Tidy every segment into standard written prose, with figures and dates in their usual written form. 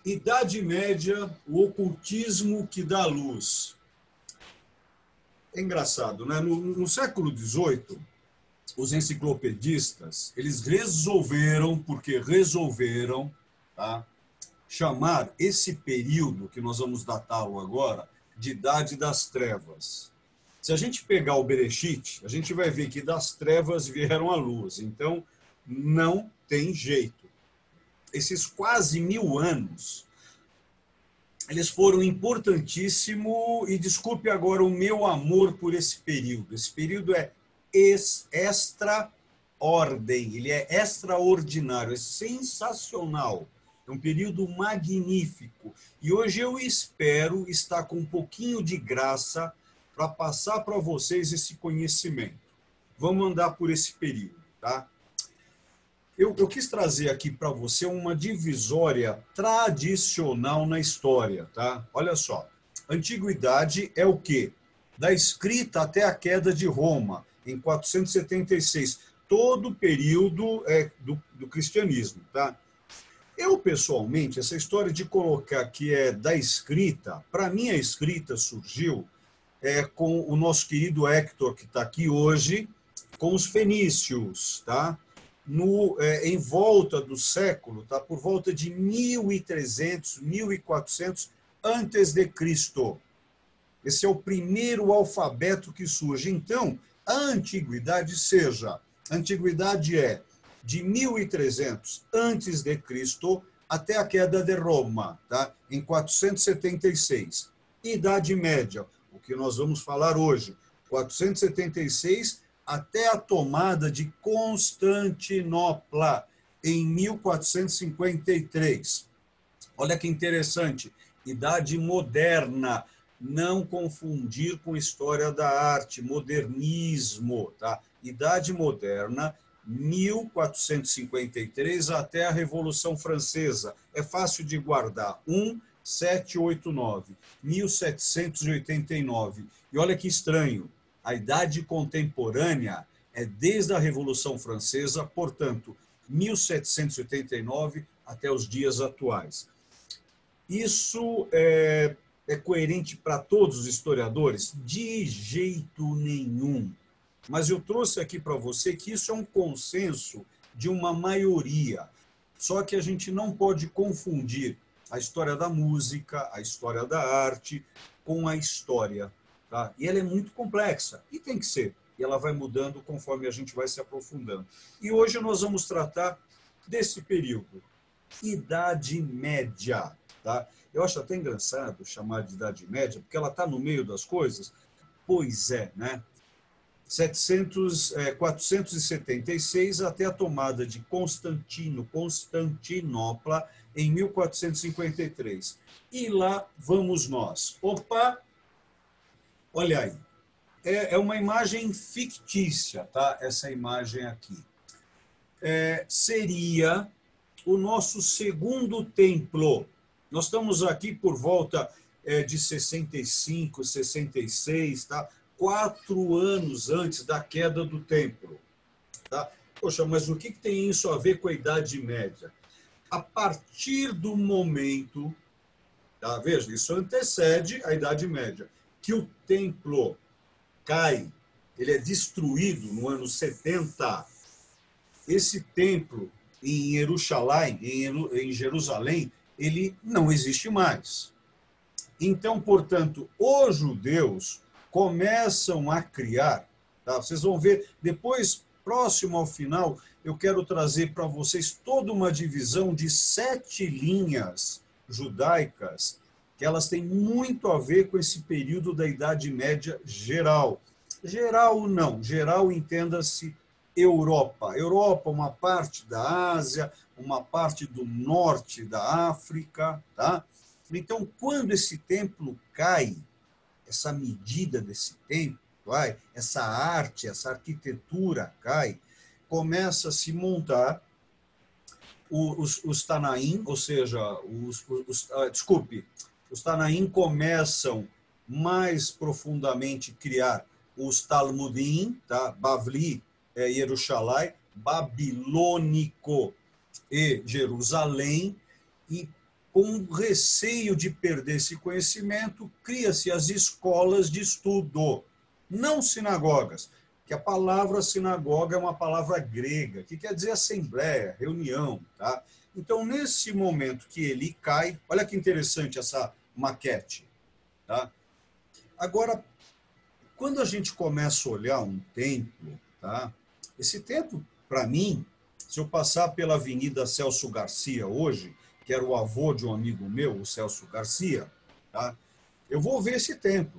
Idade Média, o ocultismo que dá luz. É engraçado, né? No século XVIII, os enciclopedistas, eles resolveram, porque resolveram, tá, chamar esse período, que nós vamos datá-lo agora, de Idade das Trevas. Se a gente pegar o Bereshit, a gente vai ver que das trevas vieram a luz. Então, não tem jeito. Esses quase 1000 anos, eles foram importantíssimos, e desculpe agora o meu amor por esse período. Esse período é extra-ordem, ele é extraordinário, é sensacional. É um período magnífico. E hoje eu espero estar com um pouquinho de graça para passar para vocês esse conhecimento. Vamos andar por esse período, tá? Eu quis trazer aqui para você uma divisória tradicional na história, tá? Olha só, antiguidade é o quê? Da escrita até a queda de Roma, em 476, todo o período do cristianismo, tá? Eu, pessoalmente, essa história de colocar que é da escrita, para mim a escrita surgiu com o nosso querido Hector, que está aqui hoje, com os fenícios, tá? Em volta do século, tá? Por volta de 1300, 1400 antes de Cristo. Esse é o primeiro alfabeto que surge. Então, a antiguidade a antiguidade é de 1300 antes de Cristo até a queda de Roma, tá? Em 476. Idade Média, o que nós vamos falar hoje, 476 até a tomada de Constantinopla, em 1453. Olha que interessante, Idade Moderna, não confundir com história da arte, modernismo, tá? Idade Moderna, 1453 até a Revolução Francesa. É fácil de guardar, 1789, 1789. E olha que estranho, a idade contemporânea é desde a Revolução Francesa, portanto, 1789 até os dias atuais. Isso é coerente para todos os historiadores? De jeito nenhum. Mas eu trouxe aqui para você que isso é um consenso de uma maioria. Só que a gente não pode confundir a história da música, a história da arte, com a história. Tá? E ela é muito complexa, e tem que ser. E ela vai mudando conforme a gente vai se aprofundando. E hoje nós vamos tratar desse período, Idade Média. Tá? Eu acho até engraçado chamar de Idade Média, porque ela está no meio das coisas. Pois é, né? 476 até a tomada de Constantinopla, em 1453. E lá vamos nós. Opa! Olha aí. É uma imagem fictícia, tá? Essa imagem aqui. Seria o nosso segundo templo. Nós estamos aqui por volta de 65, 66, tá? 4 anos antes da queda do templo. Tá? Poxa, mas o que tem isso a ver com a Idade Média? A partir do momento, tá? Veja, isso antecede a Idade Média, que o templo cai, ele é destruído no ano 70. Esse templo em Jerusalém, ele não existe mais. Então, portanto, os judeus começam a criar, tá? Vocês vão ver, depois, próximo ao final, eu quero trazer para vocês toda uma divisão de 7 linhas judaicas, que elas têm muito a ver com esse período da Idade Média geral. Geral não, geral entenda-se Europa. Europa, uma parte da Ásia, uma parte do norte da África, tá? Então, quando esse templo cai, essa medida desse templo, essa arte, essa arquitetura cai, começa a se montar os Tanaim, ou seja, os Tanaim começam mais profundamente a criar os Talmudim, tá? Bavli, Jerusalém, babilônico e Jerusalém, e com receio de perder esse conhecimento, cria-se as escolas de estudo, não sinagogas, que a palavra sinagoga é uma palavra grega, que quer dizer assembleia, reunião. Tá? Então, nesse momento que ele cai, olha que interessante essa maquete. Tá? Agora, quando a gente começa a olhar um templo, tá? Esse templo, para mim, se eu passar pela Avenida Celso Garcia hoje, que era o avô de um amigo meu, o Celso Garcia, tá? Eu vou ver esse templo.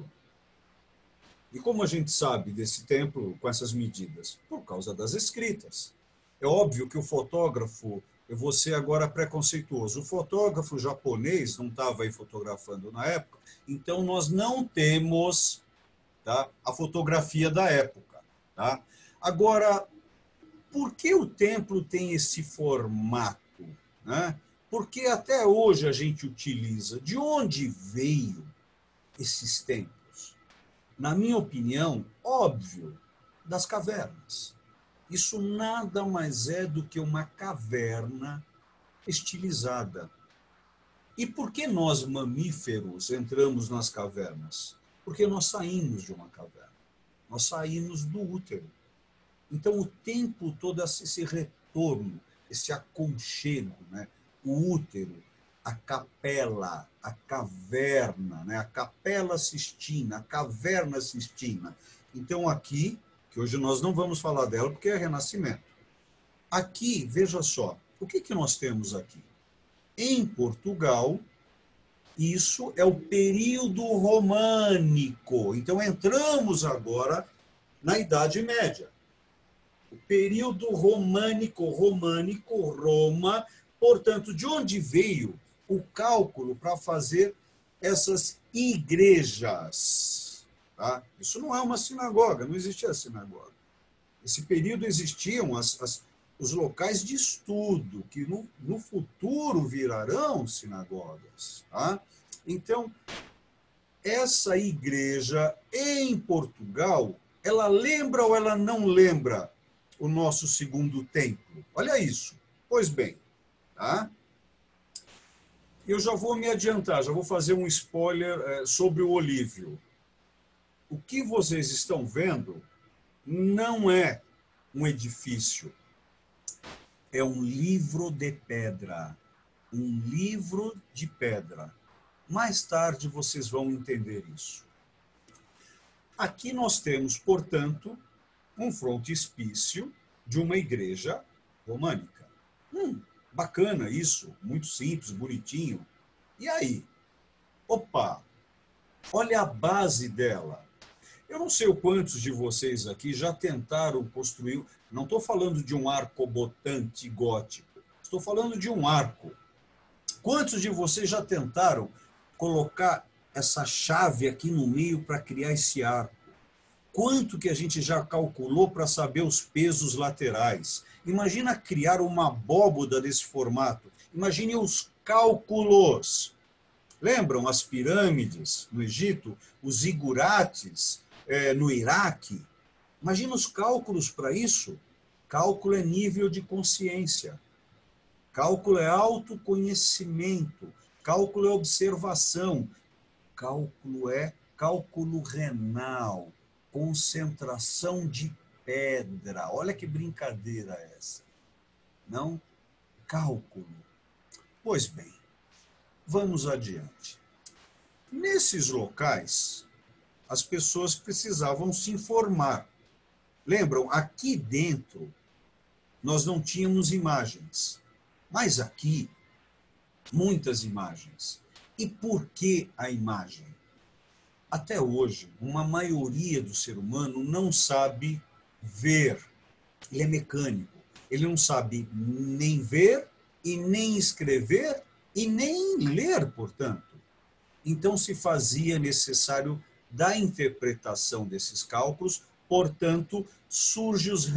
E como a gente sabe desse templo com essas medidas? Por causa das escritas. É óbvio que o fotógrafo, eu vou ser agora preconceituoso, o fotógrafo japonês não estava aí fotografando na época, então nós não temos, tá, a fotografia da época. Tá? Agora, por que o templo tem esse formato? Né? Por que até hoje a gente utiliza? De onde veio esses templos? Na minha opinião, óbvio, das cavernas. Isso nada mais é do que uma caverna estilizada. E por que nós, mamíferos, entramos nas cavernas? Porque nós saímos de uma caverna. Nós saímos do útero. Então, o tempo todo, esse retorno, esse aconchego, né? O útero, a capela, a caverna, né? A capela Sistina, a caverna Sistina. Então, aqui, que hoje nós não vamos falar dela porque é Renascimento. Aqui, veja só, o que nós temos aqui? Em Portugal, isso é o período românico. Então, entramos agora na Idade Média. O período românico, Roma, portanto, de onde veio o cálculo para fazer essas igrejas? Tá? Isso não é uma sinagoga, não existia sinagoga. Esse período existiam os locais de estudo, que no futuro virarão sinagogas. Tá? Então, essa igreja em Portugal, ela lembra ou ela não lembra o nosso segundo templo? Olha isso. Pois bem, tá? Eu já vou me adiantar, já vou fazer um spoiler sobre o Olívio. O que vocês estão vendo não é um edifício, é um livro de pedra. Um livro de pedra. Mais tarde vocês vão entender isso. Aqui nós temos, portanto, um frontispício de uma igreja românica. Bacana isso, muito simples, bonitinho. E aí? Opa, olha a base dela. Eu não sei o quantos de vocês aqui já tentaram construir, não estou falando de um arcobotante gótico, estou falando de um arco. Quantos de vocês já tentaram colocar essa chave aqui no meio para criar esse arco? Quanto que a gente já calculou para saber os pesos laterais? Imagina criar uma abóboda desse formato. Imagine os cálculos. Lembram as pirâmides no Egito? Os zigurates no Iraque? Imagina os cálculos para isso. Cálculo é nível de consciência. Cálculo é autoconhecimento. Cálculo é observação. Cálculo é cálculo renal. Concentração de pedra. Olha que brincadeira essa. Não? Cálculo. Pois bem, vamos adiante. Nesses locais, as pessoas precisavam se informar. Lembram, aqui dentro, nós não tínhamos imagens. Mas aqui, muitas imagens. E por que a imagem? Até hoje, uma maioria do ser humano não sabe ver. Ele é mecânico. Ele não sabe nem ver, e nem escrever, e nem ler, portanto. Então, se fazia necessário da interpretação desses cálculos, portanto, surgem os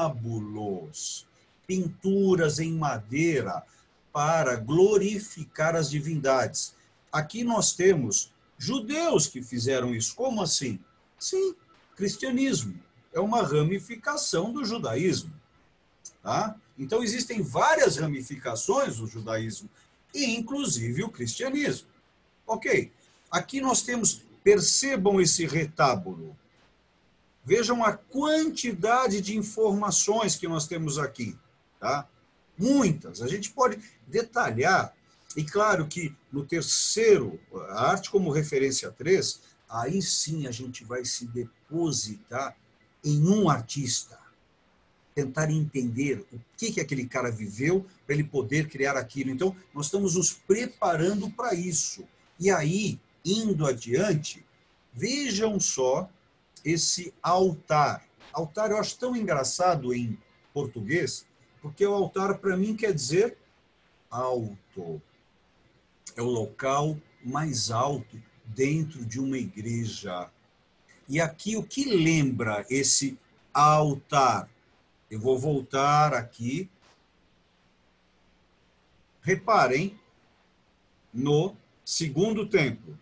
retábulos, pinturas em madeira para glorificar as divindades. Aqui nós temos judeus que fizeram isso. Como assim? Sim, cristianismo. É uma ramificação do judaísmo. Tá? Então, existem várias ramificações do judaísmo. e inclusive o cristianismo. Ok, aqui nós temos, percebam esse retábulo, vejam a quantidade de informações que nós temos aqui, tá? Muitas, a gente pode detalhar, e claro que no terceiro, a arte como referência 3, aí sim a gente vai se depositar em um artista, tentar entender o que aquele cara viveu para ele poder criar aquilo. Então, nós estamos nos preparando para isso. E aí, indo adiante, vejam só esse altar. Altar eu acho tão engraçado em português, porque o altar para mim quer dizer alto. É o local mais alto dentro de uma igreja. E aqui o que lembra esse altar? Eu vou voltar aqui. Reparem no segundo templo.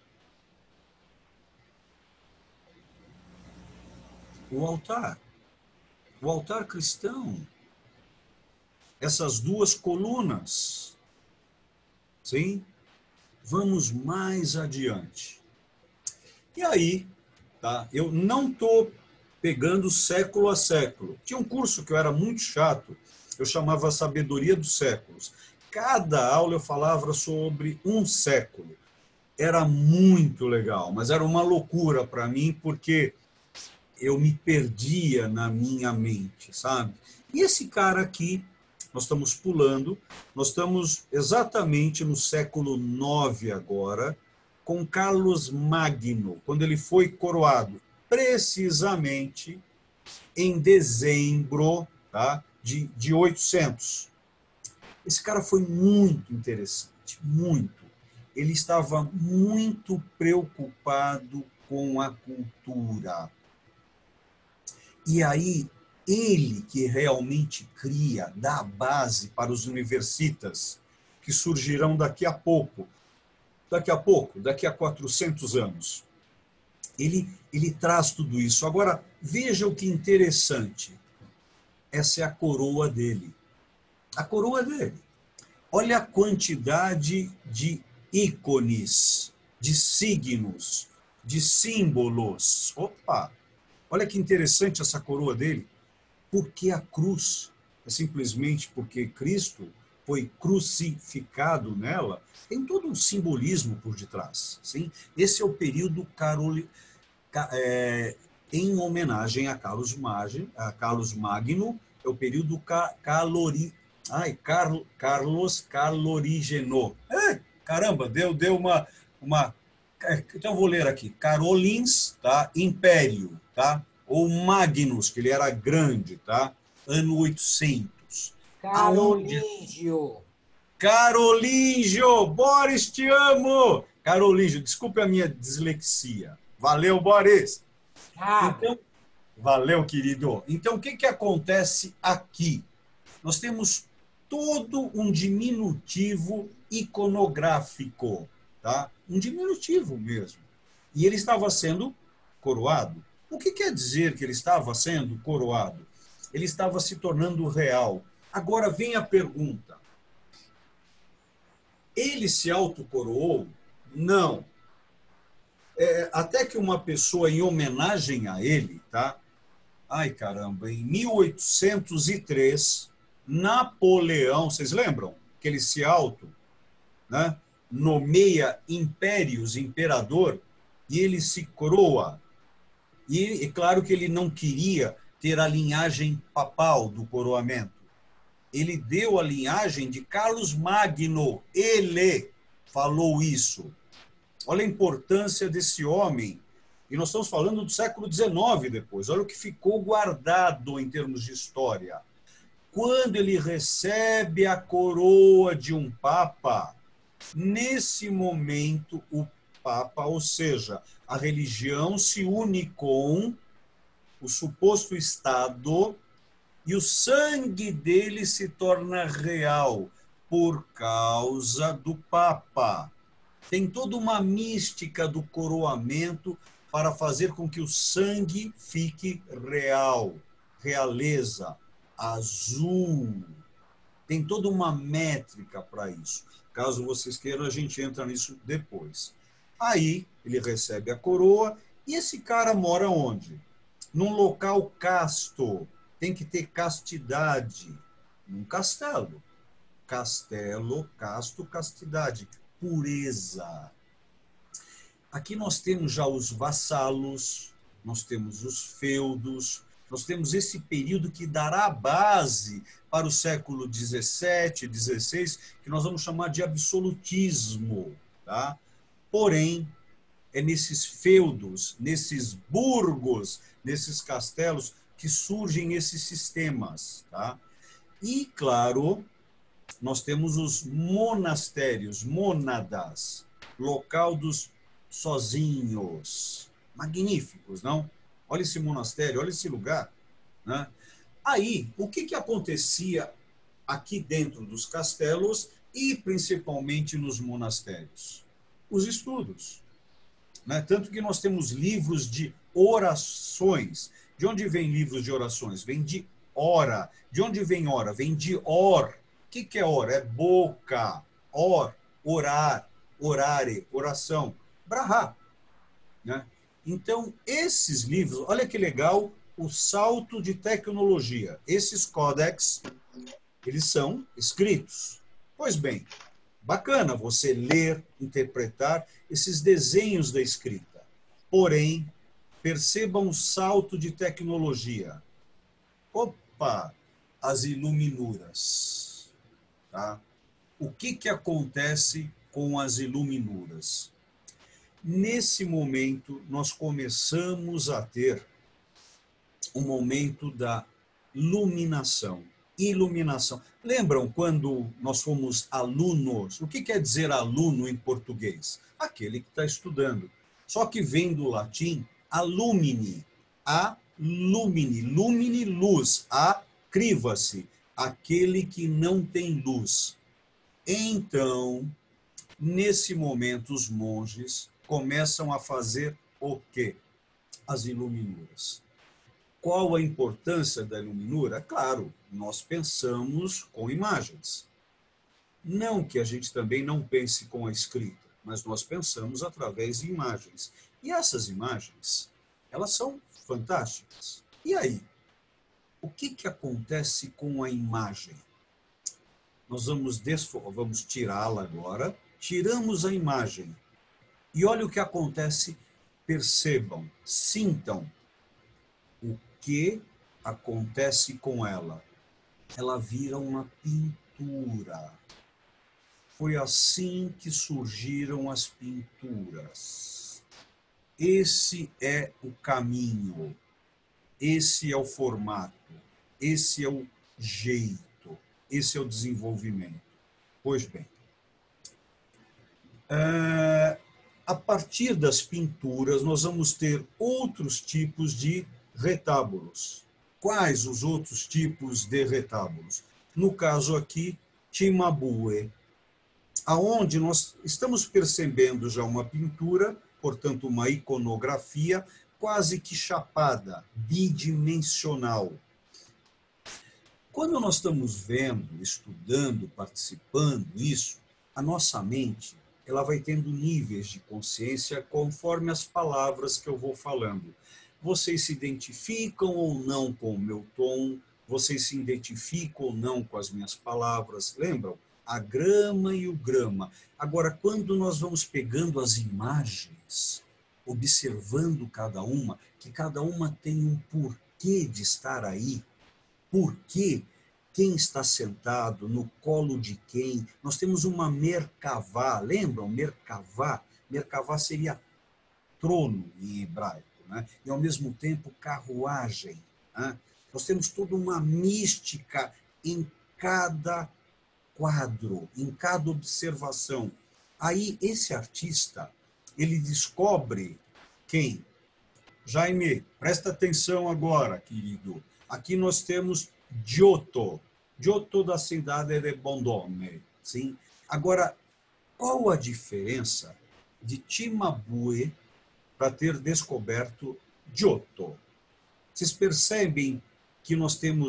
O altar cristão. Essas duas colunas. Sim? Vamos mais adiante. E aí, tá? Eu não estou pegando século a século. Tinha um curso que eu era muito chato, eu chamava Sabedoria dos Séculos. Cada aula eu falava sobre um século. Era muito legal, mas era uma loucura para mim, porque eu me perdia na minha mente, sabe? E esse cara aqui, nós estamos pulando, nós estamos exatamente no século IX agora, com Carlos Magno, quando ele foi coroado, precisamente em dezembro, tá, de 800. Esse cara foi muito interessante, muito. Ele estava muito preocupado com a cultura. E aí, ele que realmente cria, dá a base para os universitas, que surgirão daqui a pouco. Daqui a 400 anos. Ele traz tudo isso. Agora, veja o que interessante. Essa é a coroa dele. A coroa dele. Olha a quantidade de ícones, de signos, de símbolos. Opa! Olha que interessante essa coroa dele. Por que a cruz? É simplesmente porque Cristo foi crucificado nela. Tem todo um simbolismo por detrás. Sim? Esse é o período em homenagem a Carlos Magno, é o período Carlos Calorigeno. Caramba, deu uma. Então eu vou ler aqui. Carolins, tá? Império, tá? Ou Magnus, que ele era grande, tá? Ano 800. Carolígio. Carolígio, Boris, te amo! Carolígio, desculpe a minha dislexia. Valeu, Boris. Então, valeu, querido. Então, o que acontece aqui? Nós temos todo um diminutivo iconográfico, tá? Um diminutivo mesmo. E ele estava sendo coroado. O que quer dizer que ele estava sendo coroado? Ele estava se tornando real. Agora vem a pergunta. Ele se autocoroou? Não. Até que uma pessoa, em homenagem a ele, tá? Ai, caramba, em 1803, Napoleão, vocês lembram? Que ele se né, nomeia impérios, imperador, e ele se coroa. E é claro que ele não queria ter a linhagem papal do coroamento. Ele deu a linhagem de Carlos Magno. Ele falou isso. Olha a importância desse homem. E nós estamos falando do século XIX depois. Olha o que ficou guardado em termos de história. Quando ele recebe a coroa de um papa, nesse momento o papa, ou seja, a religião se une com o suposto Estado e o sangue dele se torna real por causa do papa. Tem toda uma mística do coroamento para fazer com que o sangue fique real, realeza, azul. Tem toda uma métrica para isso. Caso vocês queiram, a gente entra nisso depois. Aí, ele recebe a coroa, e esse cara mora onde? Num local casto. Tem que ter castidade. Num castelo. Castelo, casto, castidade. Pureza. Aqui nós temos já os vassalos, nós temos os feudos, nós temos esse período que dará a base para o século XVII, XVI, que nós vamos chamar de absolutismo. Tá? Porém, é nesses feudos, nesses burgos, nesses castelos, que surgem esses sistemas. Tá? E, claro, nós temos os monastérios, mônadas, local dos sozinhos. Magníficos, não? Olha esse monastério, olha esse lugar. Né? Aí, o que acontecia aqui dentro dos castelos e principalmente nos monastérios? Os estudos. Né? Tanto que nós temos livros de orações. De onde vem livros de orações? Vem de ora. De onde vem ora? Vem de or. O que é ora? É boca. Or, orar, orare, oração. Brahá. Né? Então, esses livros, olha que legal, o salto de tecnologia. Esses códex, eles são escritos. Pois bem, bacana você ler, interpretar esses desenhos da escrita. Porém, percebam um salto de tecnologia. Opa, as iluminuras. Tá? O que acontece com as iluminuras? Nesse momento, nós começamos a ter um momento da iluminação. Iluminação. Lembram quando nós fomos alunos? O que quer dizer aluno em português? Aquele que está estudando. Só que vem do latim alumine. Alumine. Lumine, luz. Acriva-se. Aquele que não tem luz. Então, nesse momento, os monges começam a fazer o quê? As iluminuras. Qual a importância da iluminura? Claro, nós pensamos com imagens. Não que a gente também não pense com a escrita, mas nós pensamos através de imagens. E essas imagens, elas são fantásticas. E aí? O que acontece com a imagem? Nós vamos tirá-la agora. Tiramos a imagem. E olha o que acontece. Percebam, sintam o que acontece com ela. Ela vira uma pintura. Foi assim que surgiram as pinturas. Esse é o caminho. Esse é o formato. Esse é o jeito. Esse é o desenvolvimento. Pois bem, a partir das pinturas, nós vamos ter outros tipos de retábulos. Quais os outros tipos de retábulos? No caso aqui, Cimabue, aonde nós estamos percebendo já uma pintura, portanto, uma iconografia quase que chapada, bidimensional. Quando nós estamos vendo, estudando, participando isso, a nossa mente ela vai tendo níveis de consciência conforme as palavras que eu vou falando. Vocês se identificam ou não com o meu tom? Vocês se identificam ou não com as minhas palavras? Lembram? A grama e o grama. Agora, quando nós vamos pegando as imagens, observando cada uma, que cada uma tem um porquê de estar aí, porquê, quem está sentado, no colo de quem. Nós temos uma Merkavá, lembram? Merkavá? Merkavá seria trono em hebraico, né? E ao mesmo tempo carruagem. Né? Nós temos toda uma mística em cada quadro, em cada observação. Aí esse artista, ele descobre quem? Jaime, presta atenção agora, querido. Aqui nós temos Giotto, Giotto da cidade de Bondone. Sim? Agora, qual a diferença de Cimabue para ter descoberto Giotto? Vocês percebem que nós temos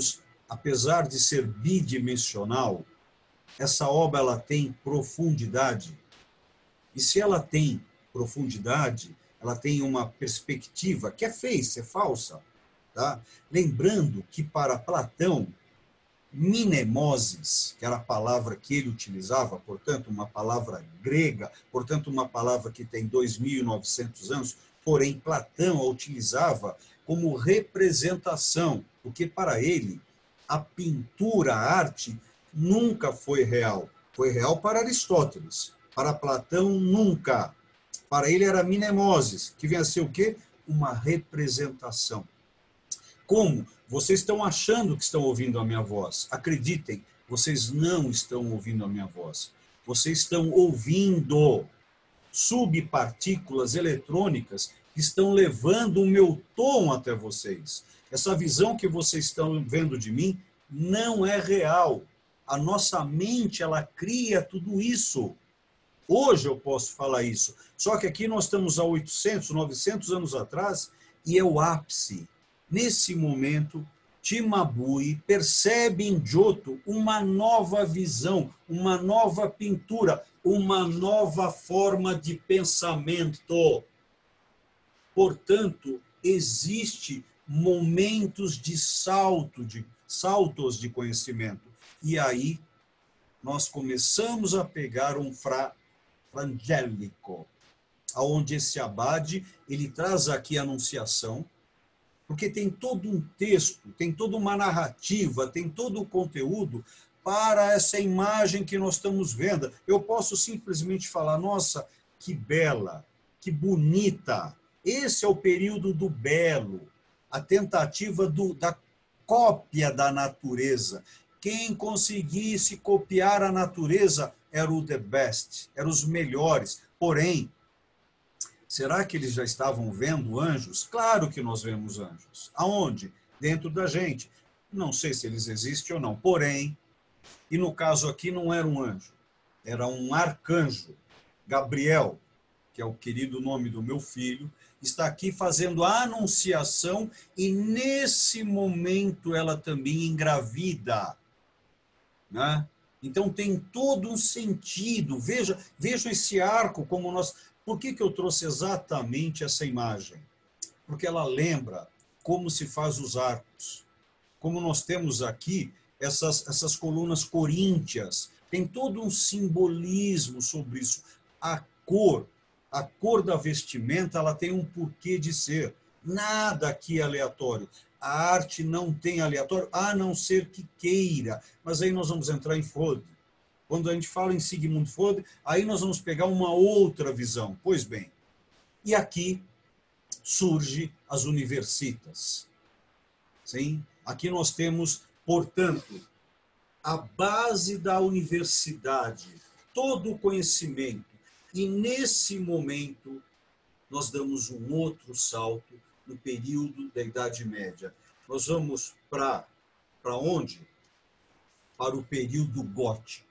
apesar de ser bidimensional, essa obra ela tem profundidade. E se ela tem profundidade, ela tem uma perspectiva que é face, é falsa. Tá? Lembrando que para Platão, minemoses, que era a palavra que ele utilizava, portanto, uma palavra grega, portanto, uma palavra que tem 2.900 anos, porém, Platão a utilizava como representação, porque para ele, a pintura, a arte, nunca foi real. Foi real para Aristóteles. Para Platão, nunca. Para ele era minemoses, que vem a ser o quê? Uma representação. Como? Vocês estão achando que estão ouvindo a minha voz. Acreditem, vocês não estão ouvindo a minha voz. Vocês estão ouvindo subpartículas eletrônicas que estão levando o meu tom até vocês. Essa visão que vocês estão vendo de mim não é real. A nossa mente, ela cria tudo isso. Hoje eu posso falar isso. Só que aqui nós estamos há 800, 900 anos atrás e é o ápice. Nesse momento, Cimabue percebe em Giotto uma nova visão, uma nova pintura, uma nova forma de pensamento. Portanto, existe momentos de saltos de conhecimento. E aí nós começamos a pegar um Fra Angelico, onde esse abade, ele traz aqui a Anunciação, porque tem todo um texto, tem toda uma narrativa, tem todo o conteúdo para essa imagem que nós estamos vendo. Eu posso simplesmente falar, nossa, que bela, que bonita. Esse é o período do belo, a tentativa da cópia da natureza. Quem conseguisse copiar a natureza era o the best, eram os melhores. Porém, será que eles já estavam vendo anjos? Claro que nós vemos anjos. Aonde? Dentro da gente. Não sei se eles existem ou não. Porém, e no caso aqui não era um anjo, era um arcanjo. Gabriel, que é o querido nome do meu filho, está aqui fazendo a anunciação e nesse momento ela também engravida. Né? Então tem todo um sentido. Vejam esse arco como nós... Por que eu trouxe exatamente essa imagem? Porque ela lembra como se faz os arcos. Como nós temos aqui essas colunas coríntias. Tem todo um simbolismo sobre isso. A cor da vestimenta, ela tem um porquê de ser. Nada aqui é aleatório. A arte não tem aleatório, a não ser que queira. Mas aí nós vamos entrar em Freud. Quando a gente fala em Sigmund Freud, aí nós vamos pegar uma outra visão. Pois bem, e aqui surge as universitas. Sim? Aqui nós temos, portanto, a base da universidade, todo o conhecimento. E nesse momento, nós damos um outro salto no período da Idade Média. Nós vamos para onde? Para o período gótico.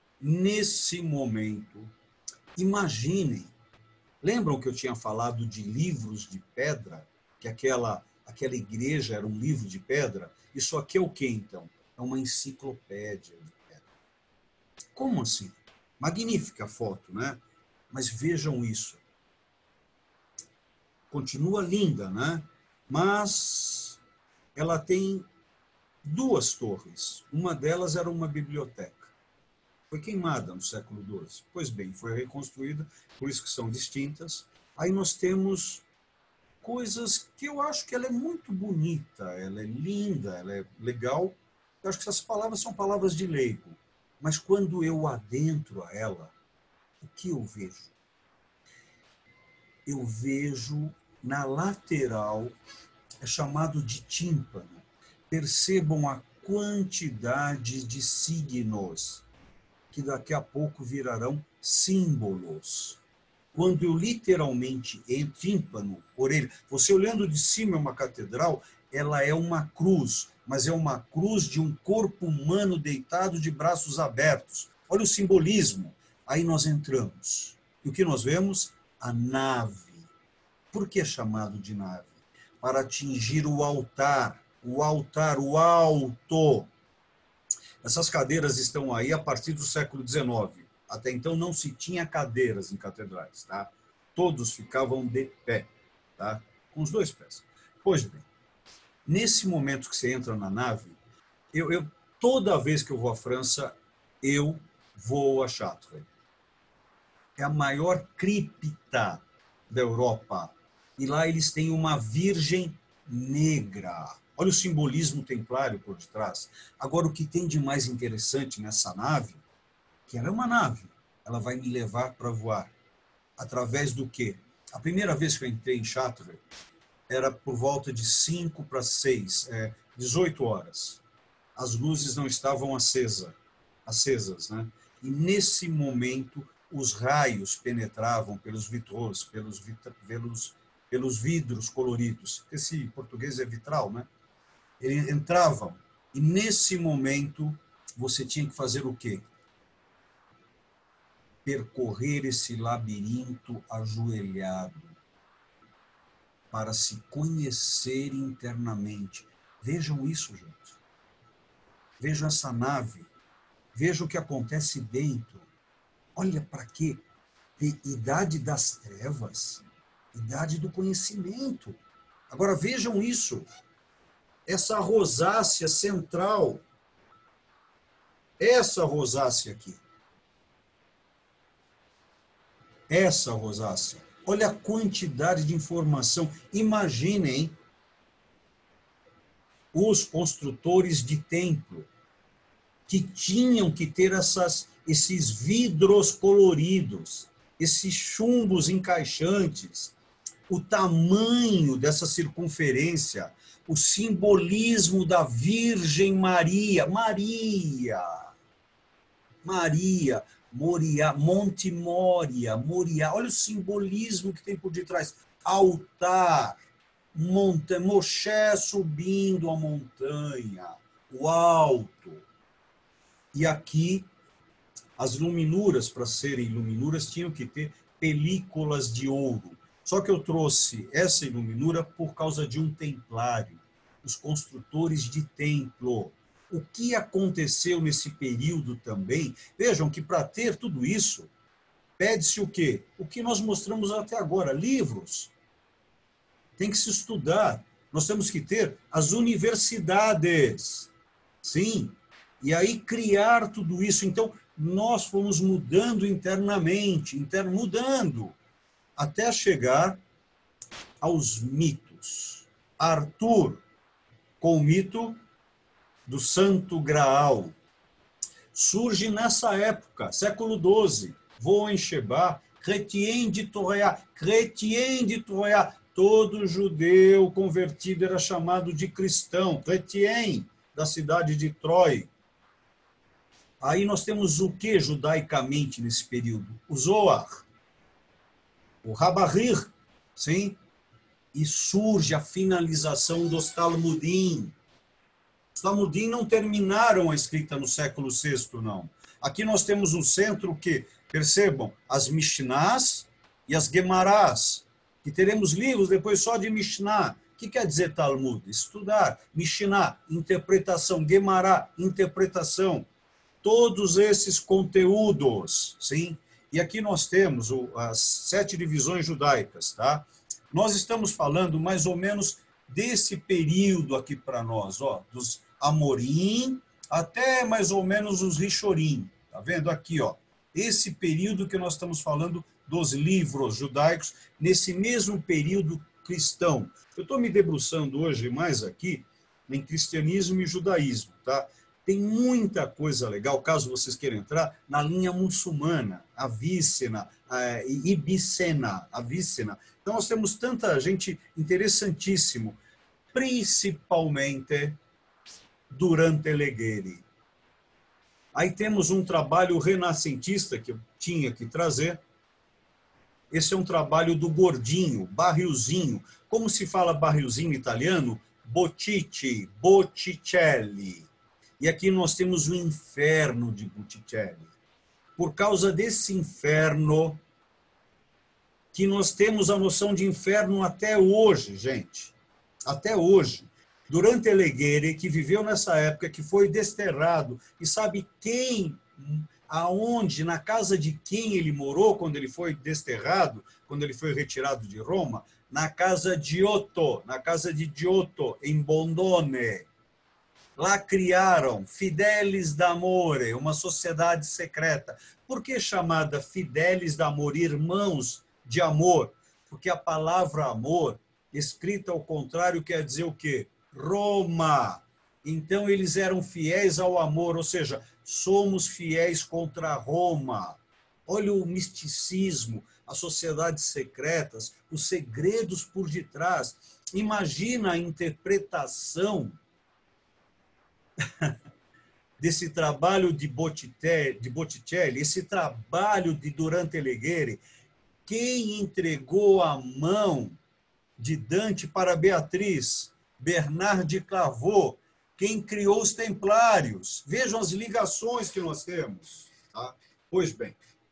Nesse momento, imaginem, lembram que eu tinha falado de livros de pedra? Que aquela igreja era um livro de pedra? Isso aqui é o que, então? É uma enciclopédia de pedra. Como assim? Magnífica a foto, né? Mas vejam isso. Continua linda, né? Mas ela tem duas torres. Uma delas era uma biblioteca. Foi queimada no século XII. Pois bem, foi reconstruída, por isso que são distintas. Aí nós temos coisas que eu acho que ela é muito bonita, ela é linda, ela é legal. Eu acho que essas palavras são palavras de leigo. Mas quando eu adentro a ela, o que eu vejo? Eu vejo na lateral, é chamado de tímpano. Percebam a quantidade de signos, que daqui a pouco virarão símbolos. Quando eu literalmente entro, tímpano, orelha, você olhando de cima é uma catedral, ela é uma cruz, mas é uma cruz de um corpo humano deitado de braços abertos. Olha o simbolismo. Aí nós entramos. E o que nós vemos? A nave. Por que é chamado de nave? Para atingir o altar. o altar, o alto. Essas cadeiras estão aí a partir do século XIX. Até então não se tinha cadeiras em catedrais, tá? Todos ficavam de pé, tá? Com os dois pés. Pois bem, nesse momento que você entra na nave, toda vez que eu vou à França, eu vou a Chartres. É a maior cripta da Europa. E lá eles têm uma Virgem Negra. Olha o simbolismo templário por detrás. Agora, o que tem de mais interessante nessa nave, que ela é uma nave, ela vai me levar para voar. Através do quê? A primeira vez que eu entrei em Chartres era por volta de 5 para 6, 18 horas. As luzes não estavam acesas, né? E nesse momento os raios penetravam pelos vitrôs, pelos vidros coloridos. Esse em português é vitral, né? Eles entravam e nesse momento você tinha que fazer o quê? Percorrer esse labirinto ajoelhado para se conhecer internamente. Vejam isso, gente. Vejam essa nave. Vejam o que acontece dentro. Olha para quê? Idade das trevas, idade do conhecimento. Agora vejam isso. Essa rosácea central. Essa rosácea aqui. Essa rosácea. Olha a quantidade de informação. Imaginem os construtores de templo que tinham que ter esses vidros coloridos, esses chumbos encaixantes, o tamanho dessa circunferência, o simbolismo da Virgem Maria. Moria, Monte Moria, Moria. Olha o simbolismo que tem por detrás. Altar, Moshe subindo a montanha, o alto. E aqui, as luminuras, para serem luminuras, tinham que ter películas de ouro. Só que eu trouxe essa iluminura por causa de um templário, os construtores de templo. O que aconteceu nesse período também? Vejam que para ter tudo isso, pede-se o quê? O que nós mostramos até agora, livros. Tem que se estudar. Nós temos que ter as universidades. Sim. E aí criar tudo isso. Então, nós fomos mudando internamente, mudando, até chegar aos mitos. Arthur, com o mito do Santo Graal. Surge nessa época, século XII. Vou em Sheba, Chrétien de Troyes. Chrétien de Troyes. Todo judeu convertido era chamado de cristão. Chrétien, da cidade de Troia. Aí nós temos o que judaicamente nesse período? O Zohar, o Rabarir, sim? E surge a finalização dos Talmudim. Os Talmudim não terminaram a escrita no século VI, não. Aqui nós temos um centro que, percebam, as Mishnás e as Gemarás, que teremos livros depois só de Mishnah. O que quer dizer Talmud? Estudar. Mishnah, interpretação. Gemará, interpretação. Todos esses conteúdos, sim? E aqui nós temos as 7 divisões judaicas, tá? Nós estamos falando mais ou menos desse período aqui para nós, ó, dos Amorim até mais ou menos os Rishorim, tá vendo aqui, ó? Esse período que nós estamos falando dos livros judaicos, nesse mesmo período cristão. Eu estou me debruçando hoje mais aqui em cristianismo e judaísmo, tá? Tem muita coisa legal, caso vocês queiram entrar, na linha muçulmana, Avícena, Ibicena, Avícena. Então, nós temos tanta gente interessantíssimo, principalmente durante Alighieri. Aí temos um trabalho renascentista que eu tinha que trazer. Esse é um trabalho do Gordinho, Barriozinho. Como se fala barrilzinho em italiano? Botticelli. E aqui nós temos o inferno de Botticelli. Por causa desse inferno, que nós temos a noção de inferno até hoje, gente. Até hoje. Durante Alighieri, que viveu nessa época, que foi desterrado, e sabe quem, aonde, na casa de quem ele morou quando ele foi desterrado, quando ele foi retirado de Roma? Na casa de Giotto, na casa de Giotto, em Bondone. Lá criaram Fidelis d'Amore, uma sociedade secreta. Por que chamada Fidelis d'Amore, irmãos de amor? Porque a palavra amor, escrita ao contrário, quer dizer o quê? Roma. Então, eles eram fiéis ao amor, ou seja, somos fiéis contra Roma. Olha o misticismo, as sociedades secretas, os segredos por detrás. Imagina a interpretação desse trabalho de Botticelli, esse trabalho de Durante Alighieri. Quem entregou a mão de Dante para Beatriz? Bernard de Clairvaux. Quem criou os Templários? Vejam as ligações que nós temos. Tá? Pois bem,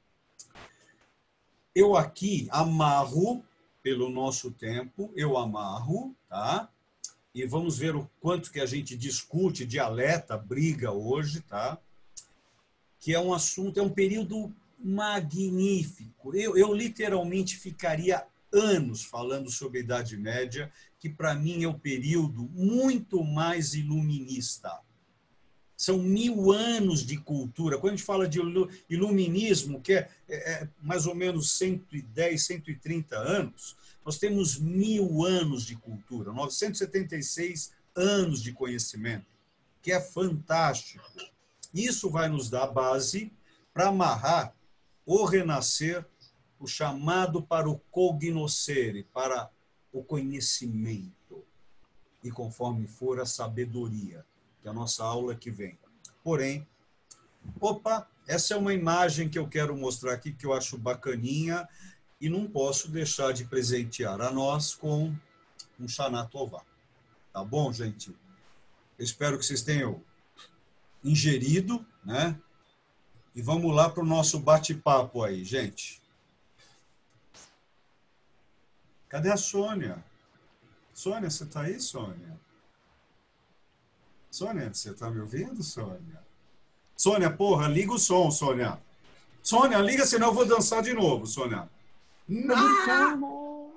eu aqui amarro, pelo nosso tempo, eu amarro, tá? E vamos ver o quanto que a gente discute, dialeta, briga hoje, tá? Que é um assunto, é um período magnífico. Eu literalmente ficaria anos falando sobre a Idade Média, que para mim é um período muito mais iluminista. São 1000 anos de cultura. Quando a gente fala de iluminismo, que é mais ou menos 110, 130 anos, nós temos 1000 anos de cultura, 976 anos de conhecimento, que é fantástico. Isso vai nos dar base para amarrar o renascer, o chamado para o cognoscere, para o conhecimento, e conforme for a sabedoria, que é a nossa aula que vem. Porém, essa é uma imagem que eu quero mostrar aqui, que eu acho bacaninha, e não posso deixar de presentear a nós com um Shana Tová. Tá bom, gente? Eu espero que vocês tenham ingerido, né? E vamos lá para o nosso bate-papo aí, gente. Cadê a Sônia? Sônia, você está aí, Sônia? Sônia, você está me ouvindo, Sônia? Sônia, porra, liga o som, Sônia. Sônia, liga, senão eu vou dançar de novo, Sônia. Não!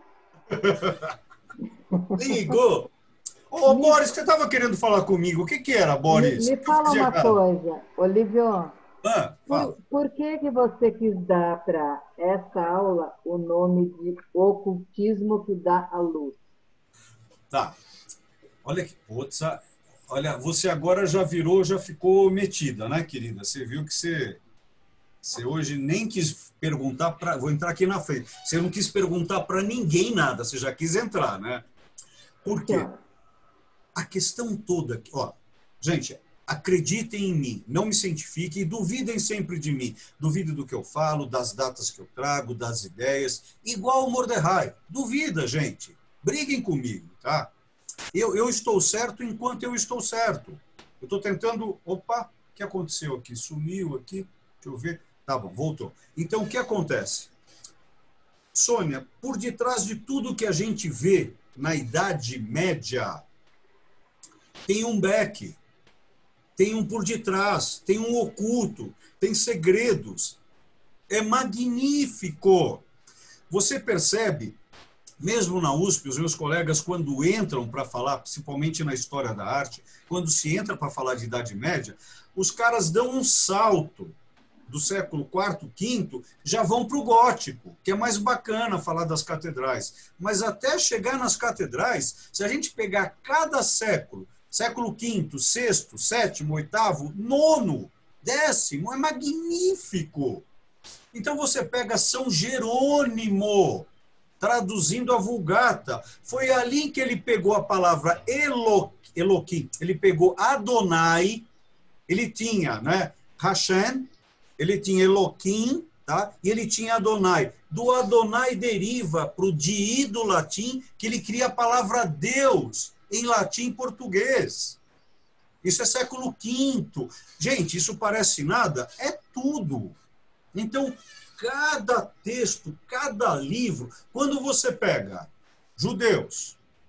Ligou! Ô, Boris, você estava querendo falar comigo. O que era, Boris? Me fala uma coisa, Olívio. Por que você quis dar para essa aula o nome de ocultismo que dá à luz? Tá. Olha que puta. Olha, você agora já ficou metida, né, querida? Você viu que você hoje nem quis perguntar para... Vou entrar aqui na frente. Você não quis perguntar para ninguém nada, você já quis entrar, né? Por quê? A questão toda... Ó, gente, acreditem em mim, não me cientifiquem, duvidem sempre de mim. Duvidem do que eu falo, das datas que eu trago, das ideias. Igual o Mordecai. Duvida, gente. Briguem comigo, tá? Eu estou certo enquanto eu estou certo. Eu estou tentando... Opa, o que aconteceu aqui? Sumiu aqui. Deixa eu ver. Tá bom, voltou. Então, o que acontece? Sônia, por detrás de tudo que a gente vê na Idade Média, tem um beck, tem um por detrás, tem um oculto, tem segredos. É magnífico. Você percebe, mesmo na USP, os meus colegas, quando entram para falar, principalmente na história da arte, quando se entra para falar de Idade Média, os caras dão um salto do século IV, V, já vão para o gótico, que é mais bacana falar das catedrais. Mas até chegar nas catedrais, se a gente pegar cada século, século V, VI, VII, VIII, IX, X, é magnífico. Então você pega São Jerônimo, traduzindo a Vulgata. Foi ali que ele pegou a palavra Elohim, ele pegou Adonai, ele tinha, né, Hashem, ele tinha Elohim, tá? E ele tinha Adonai. Do Adonai deriva para o di do latim, que ele cria a palavra Deus em latim e português. Isso é século V. Gente, isso parece nada? É tudo. Então, cada texto, cada livro, quando você pega judeus,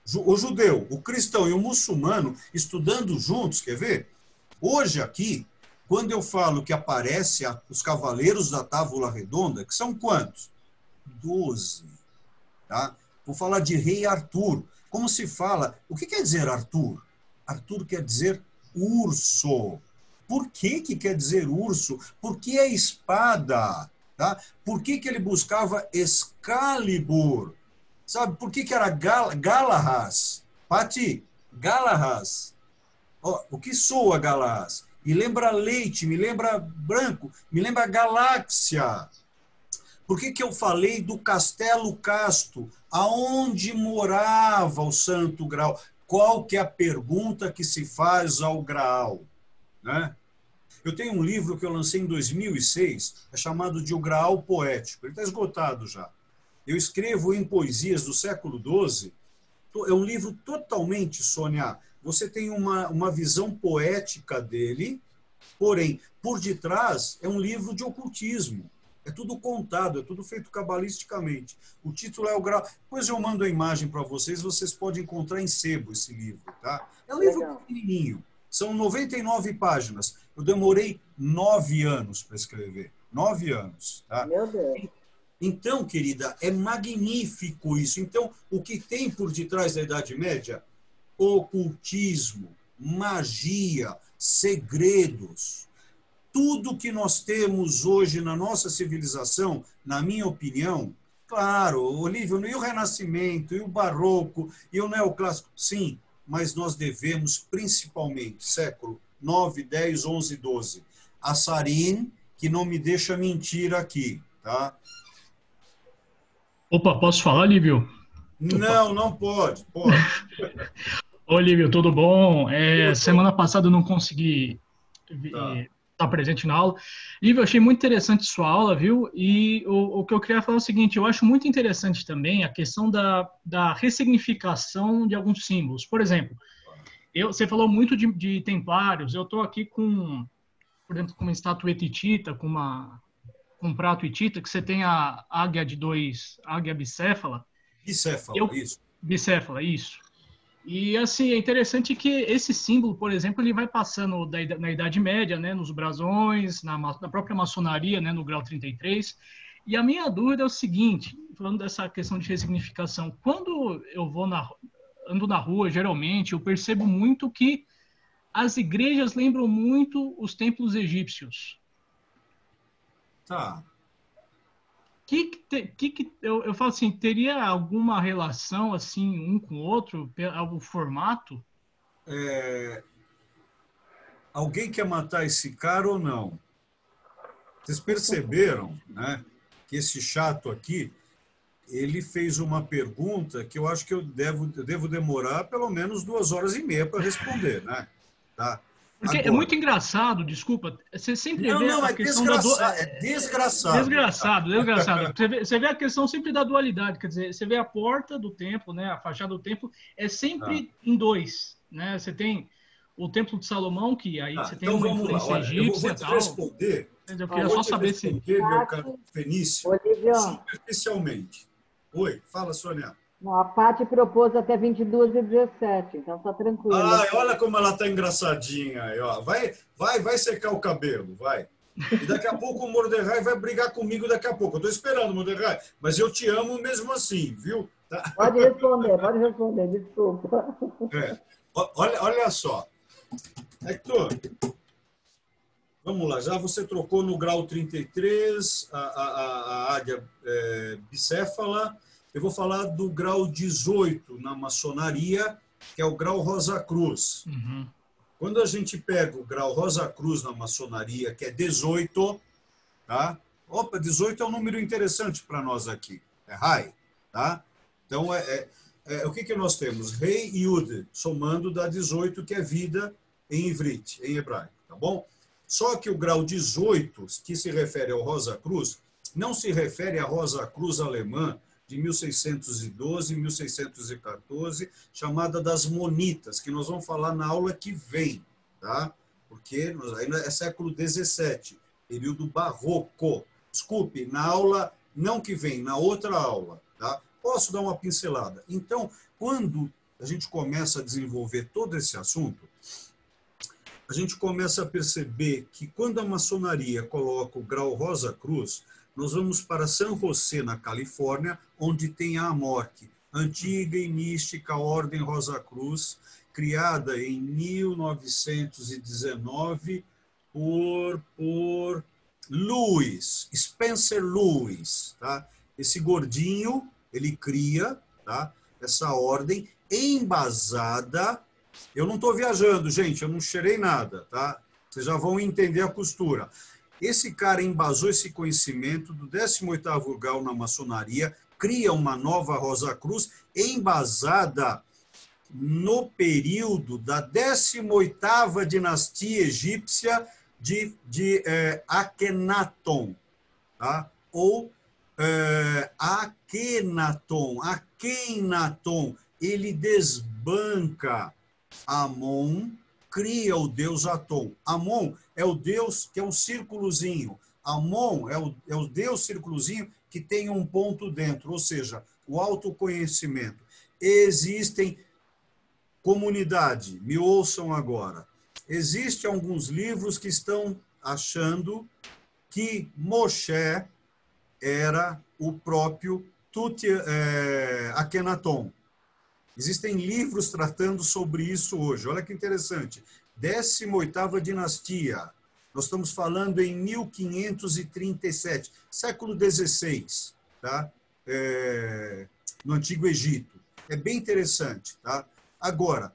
O judeu, o cristão e o muçulmano estudando juntos, quer ver? Hoje aqui, quando eu falo que aparece os cavaleiros da Távola Redonda, que são quantos? 12. Tá? Vou falar de rei Arthur. Como se fala? O que quer dizer Arthur? Arthur quer dizer urso. Por que quer dizer urso? Porque a espada. Tá? Por que ele buscava Excalibur? Sabe por que era Galahad? Pati, Galahad. Oh, o que soa Galahad? Me lembra leite, me lembra branco, me lembra galáxia. Por que eu falei do Castelo Casto? Aonde morava o Santo Graal? Qual que é a pergunta que se faz ao Graal? Né? Eu tenho um livro que eu lancei em 2006, é chamado de O Graal Poético. Ele está esgotado já. Eu escrevo em poesias do século XII. É um livro totalmente, Sônia, você tem uma visão poética dele, porém, por detrás, é um livro de ocultismo. É tudo contado, é tudo feito cabalisticamente. O título é O Graal. Depois eu mando a imagem para vocês podem encontrar em sebo esse livro. Tá? É um livro pequenininho, são 99 páginas. Eu demorei 9 anos para escrever. 9 anos. Tá? Meu Deus. Então, querida, é magnífico isso. Então, o que tem por detrás da Idade Média? Ocultismo, magia, segredos. Tudo que nós temos hoje na nossa civilização, na minha opinião, claro, Olívio, e o Renascimento, e o Barroco, e o Neoclássico, sim, mas nós devemos principalmente, século 9, 10, 11, 12, a Sarin, que não me deixa mentir aqui, tá? Opa, posso falar, Lívio? Não, não pode. Oi, Lívio, tudo bom? Semana passada eu não consegui estar presente na aula. Lívio, eu achei muito interessante sua aula, viu? E o que eu queria falar é o seguinte, eu acho muito interessante também a questão da ressignificação de alguns símbolos. Por exemplo, você falou muito de templários, eu estou aqui com, por exemplo, com uma estatueta hitita, com um prato hitita, que você tem a águia águia bicéfala. Isso. Bicéfala, isso. E, assim, é interessante que esse símbolo, por exemplo, ele vai passando na Idade Média, né, nos brasões, na própria maçonaria, né, no grau 33. E a minha dúvida é o seguinte, falando dessa questão de ressignificação, quando eu ando na rua, geralmente, eu percebo muito que as igrejas lembram muito os templos egípcios. Tá. Eu falo assim, teria alguma relação assim um com o outro, algum formato? Alguém quer matar esse cara ou não? Vocês perceberam, né, que esse chato aqui, ele fez uma pergunta que eu acho que eu devo demorar pelo menos 2h30 para responder, né? Tá? Porque agora, é muito engraçado, desculpa, você sempre vê a questão é desgraçado. Desgraçado. Você vê a questão sempre da dualidade, quer dizer, você vê a porta do templo, né, a fachada do templo, é sempre em dois, né? Você tem o Templo de Salomão, que aí você tem uma influência egípcia e tal. Responder. Eu queria só saber se... meu caro Fenício, superficialmente. Oi, fala, Sônia. Não, a Paty propôs até 22h17, então tá tranquilo. Olha como ela tá engraçadinha aí, ó. Vai secar o cabelo, vai. E daqui a pouco o Mordecai vai brigar comigo daqui a pouco. Eu tô esperando, Mordecai, mas eu te amo mesmo assim, viu? Tá? Pode responder, desculpa. Olha só. Hector, vamos lá, já você trocou no grau 33 a águia bicéfala. Eu vou falar do grau 18 na maçonaria, que é o grau Rosa Cruz. Uhum. Quando a gente pega o grau Rosa Cruz na maçonaria, que é 18, tá? Opa, 18 é um número interessante para nós aqui. É high, tá? Então, o que nós temos? Rei e Yud, somando dá 18, que é vida em Ivrit, em hebraico, tá bom? Só que o grau 18, que se refere ao Rosa Cruz, não se refere à Rosa Cruz alemã, de 1612 e 1614, chamada das Monitas, que nós vamos falar na aula que vem, tá? Porque ainda é século XVII, período barroco. Desculpe, na aula não que vem, na outra aula, tá? Posso dar uma pincelada. Então, quando a gente começa a desenvolver todo esse assunto, a gente começa a perceber que quando a maçonaria coloca o grau Rosa Cruz, nós vamos para San José, na Califórnia, onde tem a AMORC, Antiga e Mística Ordem Rosa Cruz, criada em 1919 por Lewis, Spencer Lewis, tá? Esse gordinho, ele cria, tá, essa ordem embasada. Eu não estou viajando, gente, eu não cheirei nada, tá? Vocês já vão entender a costura. Esse cara embasou esse conhecimento do 18º grau na maçonaria, cria uma nova Rosa Cruz embasada no período da 18ª dinastia egípcia de Akhenaton, tá? Ou Akhenaton, ele desbanca Amon, cria o deus Aton. Amon é o deus que é um círculozinho. Amon é o deus círculozinho que tem um ponto dentro, ou seja, o autoconhecimento. Existem comunidade, me ouçam agora. Existem alguns livros que estão achando que Moshe era o próprio Akhenaton. Existem livros tratando sobre isso hoje. Olha que interessante. 18ª dinastia. Nós estamos falando em 1537, século XVI, tá? No Antigo Egito. É bem interessante, tá? Agora,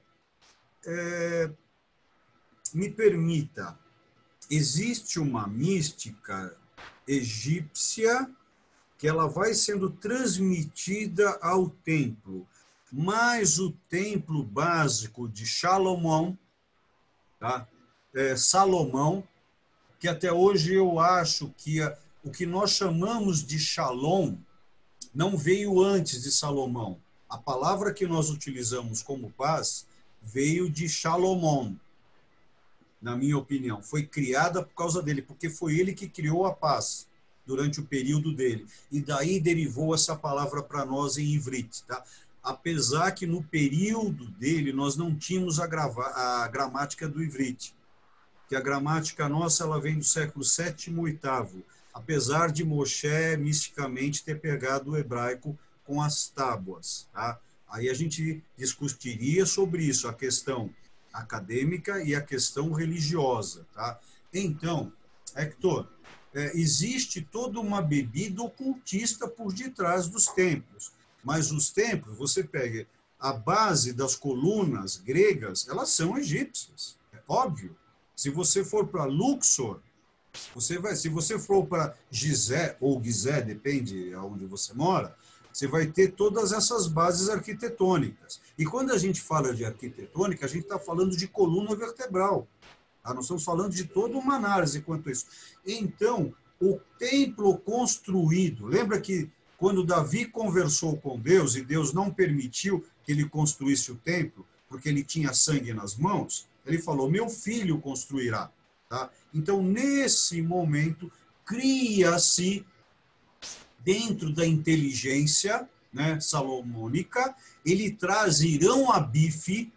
me permita, existe uma mística egípcia que ela vai sendo transmitida ao templo, mas o templo básico de Salomão, tá? Salomão, que até hoje eu acho que o que nós chamamos de Shalom não veio antes de Salomão. A palavra que nós utilizamos como paz veio de Salomão, na minha opinião. Foi criada por causa dele, porque foi ele que criou a paz durante o período dele. E daí derivou essa palavra para nós em ivrit, tá? Apesar que no período dele nós não tínhamos a gramática do ivrit, que a gramática nossa ela vem do século VII e VIII, apesar de Moshe misticamente ter pegado o hebraico com as tábuas, tá? Aí a gente discutiria sobre isso, a questão acadêmica e a questão religiosa, tá? Então, Hector, existe toda uma bebida ocultista por detrás dos templos, mas os templos, você pega a base das colunas gregas, elas são egípcias, é óbvio. Se você for para Luxor, se você for para Gizé ou Gizé, depende aonde você mora, você vai ter todas essas bases arquitetônicas. E quando a gente fala de arquitetônica, a gente está falando de coluna vertebral. Tá? Nós estamos falando de toda uma análise quanto a isso. Então, o templo construído, lembra que quando Davi conversou com Deus e Deus não permitiu que ele construísse o templo, porque ele tinha sangue nas mãos, ele falou, meu filho construirá. Tá? Então, nesse momento, cria-se, dentro da inteligência, né, salomônica, ele traz Irão Abife,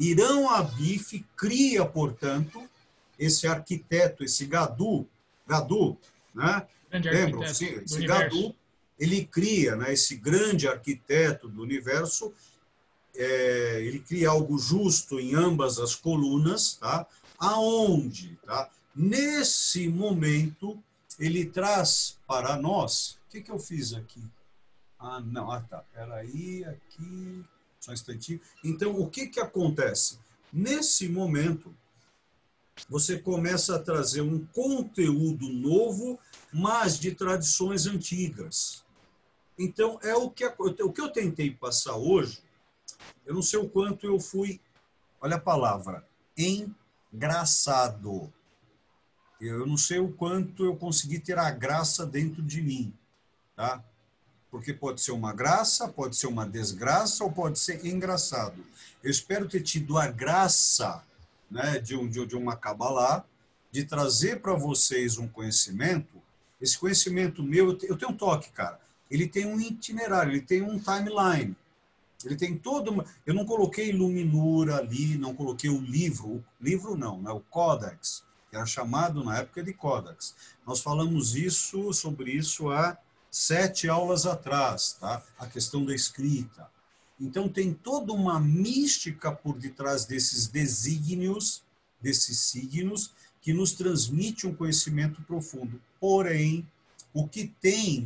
cria, portanto, esse arquiteto, esse Gadu, né? Lembram? Esse Gadu, ele cria, né, esse grande arquiteto do universo, ele cria algo justo em ambas as colunas, tá? Aonde, tá? Nesse momento, ele traz para nós, o que eu fiz aqui? Tá, peraí, aqui, só um instantinho. Então, o que acontece? Nesse momento, você começa a trazer um conteúdo novo, mas de tradições antigas. Então, o que eu tentei passar hoje, eu não sei o quanto eu fui, olha a palavra, engraçado. Eu não sei o quanto eu consegui ter a graça dentro de mim, tá? Porque pode ser uma graça, pode ser uma desgraça ou pode ser engraçado. Eu espero ter tido a graça, né, de uma Kabbalah, de trazer para vocês um conhecimento. Esse conhecimento meu, eu tenho um toque, cara. Ele tem um itinerário, ele tem um timeline. Ele tem toda uma... Eu não coloquei luminura ali, não coloquei o livro não, né? O Códex, que era chamado na época de Códex. Nós falamos sobre isso há 7 aulas atrás, tá? A questão da escrita. Então tem toda uma mística por detrás desses desígnios, desses signos, que nos transmite um conhecimento profundo. Porém, o que tem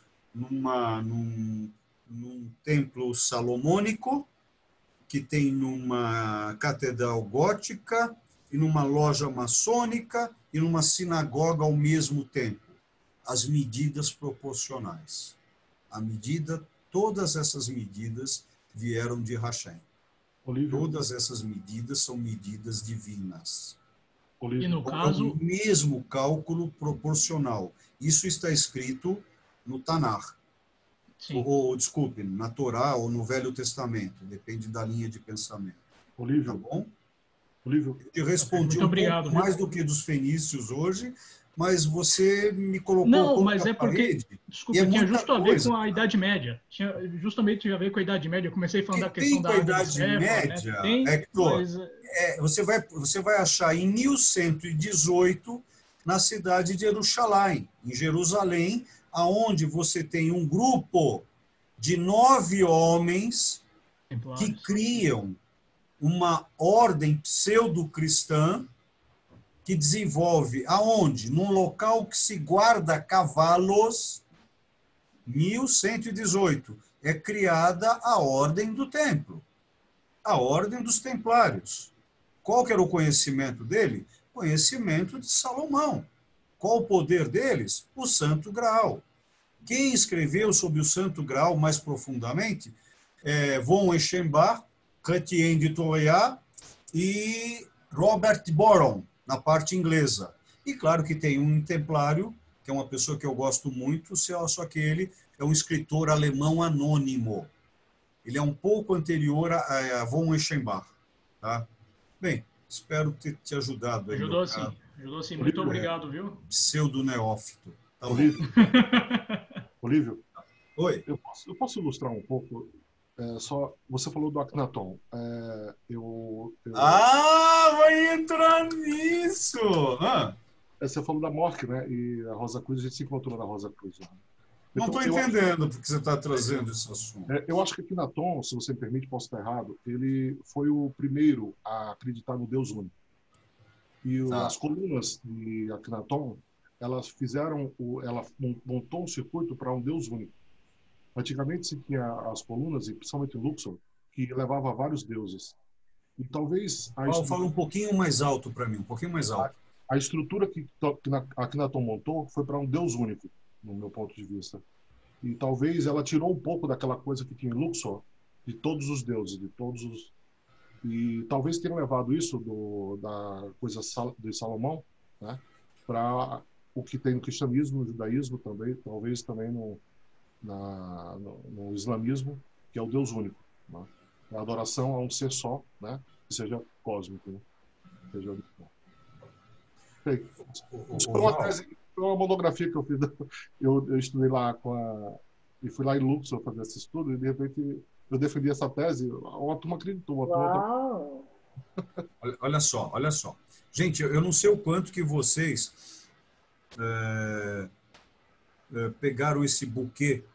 num templo salomônico, que tem numa catedral gótica, e numa loja maçônica, e numa sinagoga ao mesmo tempo. As medidas proporcionais. Todas essas medidas vieram de Hashem. Olívio. Todas essas medidas são medidas divinas. Olívio. E no caso... É o mesmo cálculo proporcional. Isso está escrito no Tanakh. Ou, desculpe, na Torá ou no Velho Testamento. Depende da linha de pensamento. Olívio. Tá bom? Olívio. Eu respondi pouco mais do que dos fenícios hoje, mas você me colocou... Não, mas é porque... Desculpa, tinha justo a ver com a Idade Média. Justamente a ver com a Idade Média. Eu comecei falando da questão da Idade Média, né? Hector, você vai achar em 1118, na cidade de Jerusalém, em Jerusalém, aonde você tem um grupo de 9 homens que criam uma ordem pseudo-cristã que desenvolve aonde? Num local que se guarda cavalos. 1118 é criada a ordem do templo, a ordem dos templários. Qual que era o conhecimento dele? Conhecimento de Salomão. Qual o poder deles? O Santo Graal. Quem escreveu sobre o Santo Graal mais profundamente? Von Eschenbach, Chrétien de Troyes e Robert Boron, na parte inglesa. E claro que tem um templário, que é uma pessoa que eu gosto muito, só que ele é um escritor alemão anônimo. Ele é um pouco anterior a von Eschenbach. Tá? Bem, espero ter te ajudado. Aí, ajudou sim. Muito obrigado, viu? Pseudo-neófito. Tá Olívio. Olívio. Oi. Eu posso ilustrar um pouco? Você falou do Akhenaton. Vai entrar nisso! Você falou da Mork, né? E a Rosa Cruz, a gente se encontrou na Rosa Cruz. Né? Não estou entendendo porque você está trazendo esse assunto. Eu acho que Akhenaton, se você me permite, posso estar errado, ele foi o primeiro a acreditar no Deus único. E as colunas de Akhenaton, ela montou um circuito para um Deus único. Antigamente se tinha as colunas, e principalmente em Luxor, que levava a vários deuses. E talvez... Fala um pouquinho mais alto para mim, um pouquinho mais alto. A estrutura que Akhenaton montou foi para um Deus único, no meu ponto de vista. E talvez ela tirou um pouco daquela coisa que tinha em Luxor, de todos os deuses, e talvez tenha levado isso da coisa de Salomão, né, para o que tem no cristianismo, no judaísmo também, talvez também no islamismo, que é o Deus único, né? A adoração a um ser só, né, que seja cósmico, né? Seja... Foi uma monografia que eu fiz. Eu estudei lá e fui lá em Luxor fazer esse estudo, e de repente eu defendi essa tese, uma turma acreditou. Olha só. Gente, eu não sei o quanto que vocês pegaram esse buquê,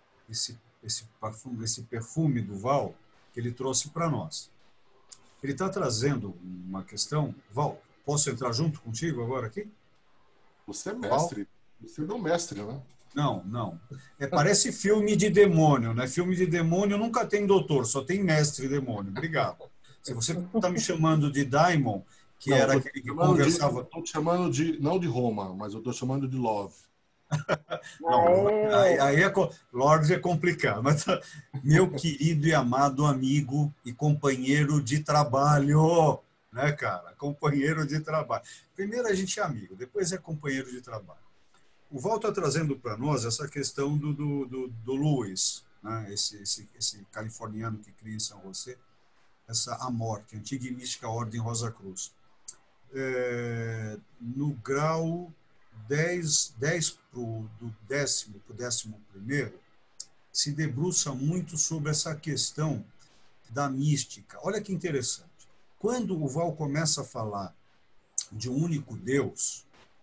esse perfume do Val, que ele trouxe para nós. Ele está trazendo uma questão. Val, posso entrar junto contigo agora aqui? Você é mestre. Você é um mestre, né? Não. Parece filme de demônio, né? Filme de demônio nunca tem doutor, só tem mestre demônio. Obrigado. Se você está me chamando de Daimon, que era aquele que conversava... Estou te chamando não de Roma, mas eu estou chamando de Love. Lorde é complicado. Mas, meu querido e amado amigo e companheiro de trabalho, né, cara? Companheiro de trabalho. Primeiro a gente é amigo, depois é companheiro de trabalho. O Val está trazendo para nós essa questão do Lewis, né? esse californiano que cria em São José, a morte, a antiga e mística Ordem Rosa Cruz. No grau 10 do 10º para o 11º, se debruça muito sobre essa questão da mística. Olha que interessante. Quando o Val começa a falar de um único Deus,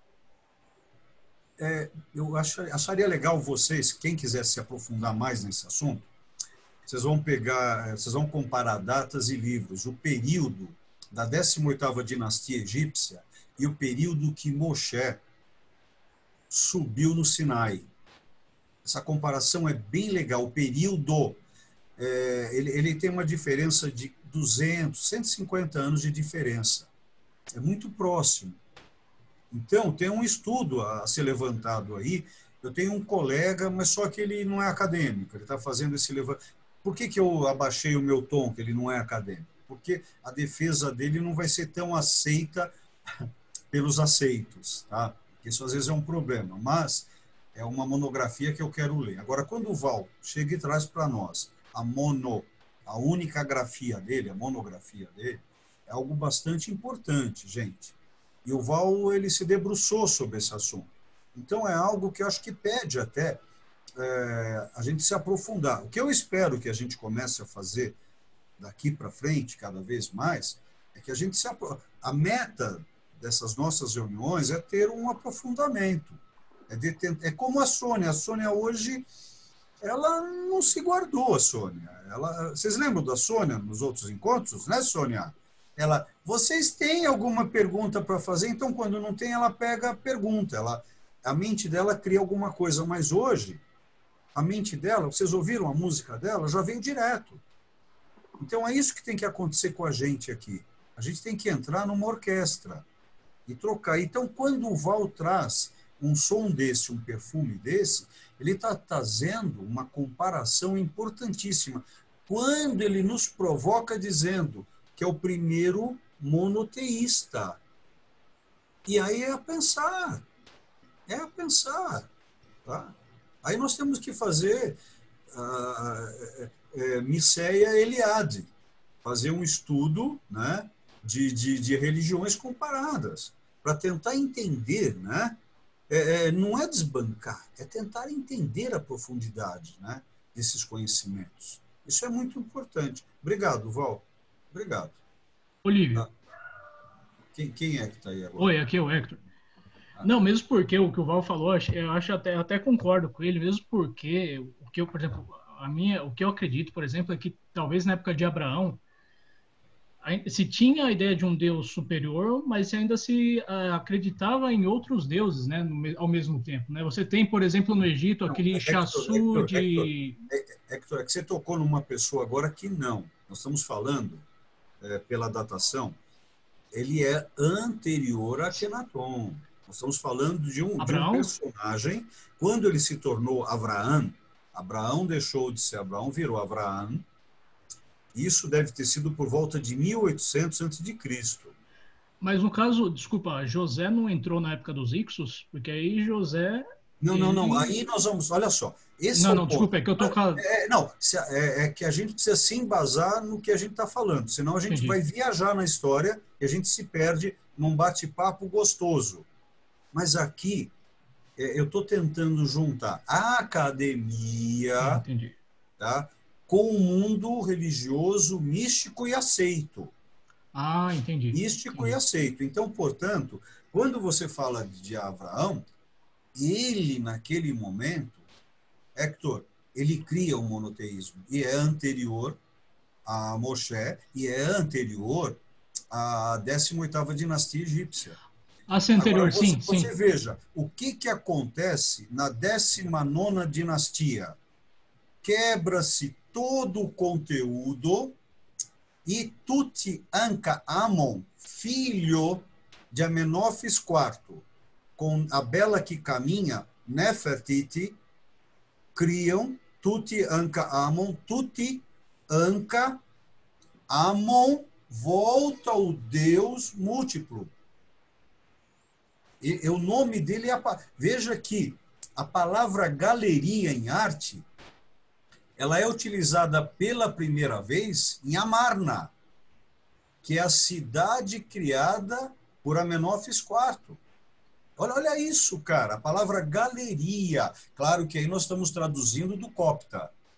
eu acharia legal vocês, quem quiser se aprofundar mais nesse assunto, vocês vão comparar datas e livros, o período da 18ª dinastia egípcia e o período que Moshe subiu no Sinai. Essa comparação é bem legal. O período, ele tem uma diferença de 200, 150 anos de diferença. É muito próximo. Então, tem um estudo a ser levantado aí. Eu tenho um colega, mas só que ele não é acadêmico. Ele está fazendo esse levantamento. Por que eu abaixei o meu tom, que ele não é acadêmico? Porque a defesa dele não vai ser tão aceita pelos aceitos, tá? Isso às vezes é um problema, mas é uma monografia que eu quero ler. Agora, quando o Val chega e traz para nós a única grafia dele, a monografia dele, é algo bastante importante, gente. E o Val, ele se debruçou sobre esse assunto. Então, é algo que eu acho que pede até a gente se aprofundar. O que eu espero que a gente comece a fazer daqui para frente, cada vez mais, é que a gente a meta dessas nossas reuniões é ter um aprofundamento. É como a Sônia. A Sônia hoje, ela não se guardou, a Sônia. Vocês lembram da Sônia nos outros encontros, né, Sônia? Vocês têm alguma pergunta para fazer? Então, quando não tem, ela pega a pergunta. A mente dela cria alguma coisa, mas hoje, a mente dela, vocês ouviram a música dela, já veio direto. Então, é isso que tem que acontecer com a gente aqui. A gente tem que entrar numa orquestra e trocar. Então, quando o Val traz um som desse, um perfume desse, ele está trazendo uma comparação importantíssima. Quando ele nos provoca dizendo que é o primeiro monoteísta. E aí é a pensar. Tá? Aí nós temos que fazer Miceia Eliade, fazer um estudo, né, de religiões comparadas, para tentar entender, né? Não é desbancar, é tentar entender a profundidade, né, desses conhecimentos. Isso é muito importante. Obrigado, Val. Obrigado. Olívio. Quem é que está aí agora? Oi, aqui é o Hector. Não, mesmo porque o que o Val falou, eu acho até concordo com ele, mesmo porque o que eu, por exemplo, o que eu acredito, por exemplo, é que talvez na época de Abraão se tinha a ideia de um Deus superior, mas ainda se acreditava em outros deuses, né, ao mesmo tempo, né? Você tem, por exemplo, no Egito, aquele Chassu de... Hector, é que você tocou numa pessoa agora que não. Nós estamos falando, pela datação, ele é anterior a Akenaton. Nós estamos falando de um personagem, quando ele se tornou Abraão deixou de ser Abraão, virou Avraham. Isso deve ter sido por volta de 1800 a.C. Mas no caso, desculpa, José não entrou na época dos Ixos? Porque aí José... Não. Aí nós vamos... Olha só. Desculpa, é que eu tô... É que a gente precisa se embasar no que a gente está falando. Senão a gente vai viajar na história e a gente se perde num bate-papo gostoso. Mas aqui, eu estou tentando juntar a academia... Tá? Com o mundo religioso, místico e aceito. Entendi. Místico e aceito. Então, portanto, quando você fala de Abraão, ele, naquele momento, Hector, ele cria o monoteísmo. E é anterior a Moshe, e é anterior à 18ª dinastia egípcia. Anterior, sim. Você veja, o que acontece na 19ª dinastia? Quebra-se todo o conteúdo e Tuti Anka Amon, filho de Amenófis IV, com a bela que caminha, Nefertiti, criam Tuti Anka Amon. Tuti Anka Amon volta ao Deus múltiplo. E o nome dele é... Veja que a palavra galeria em arte, ela é utilizada pela primeira vez em Amarna, que é a cidade criada por Amenófis IV. Olha isso, cara, a palavra galeria. Claro que aí nós estamos traduzindo do copta.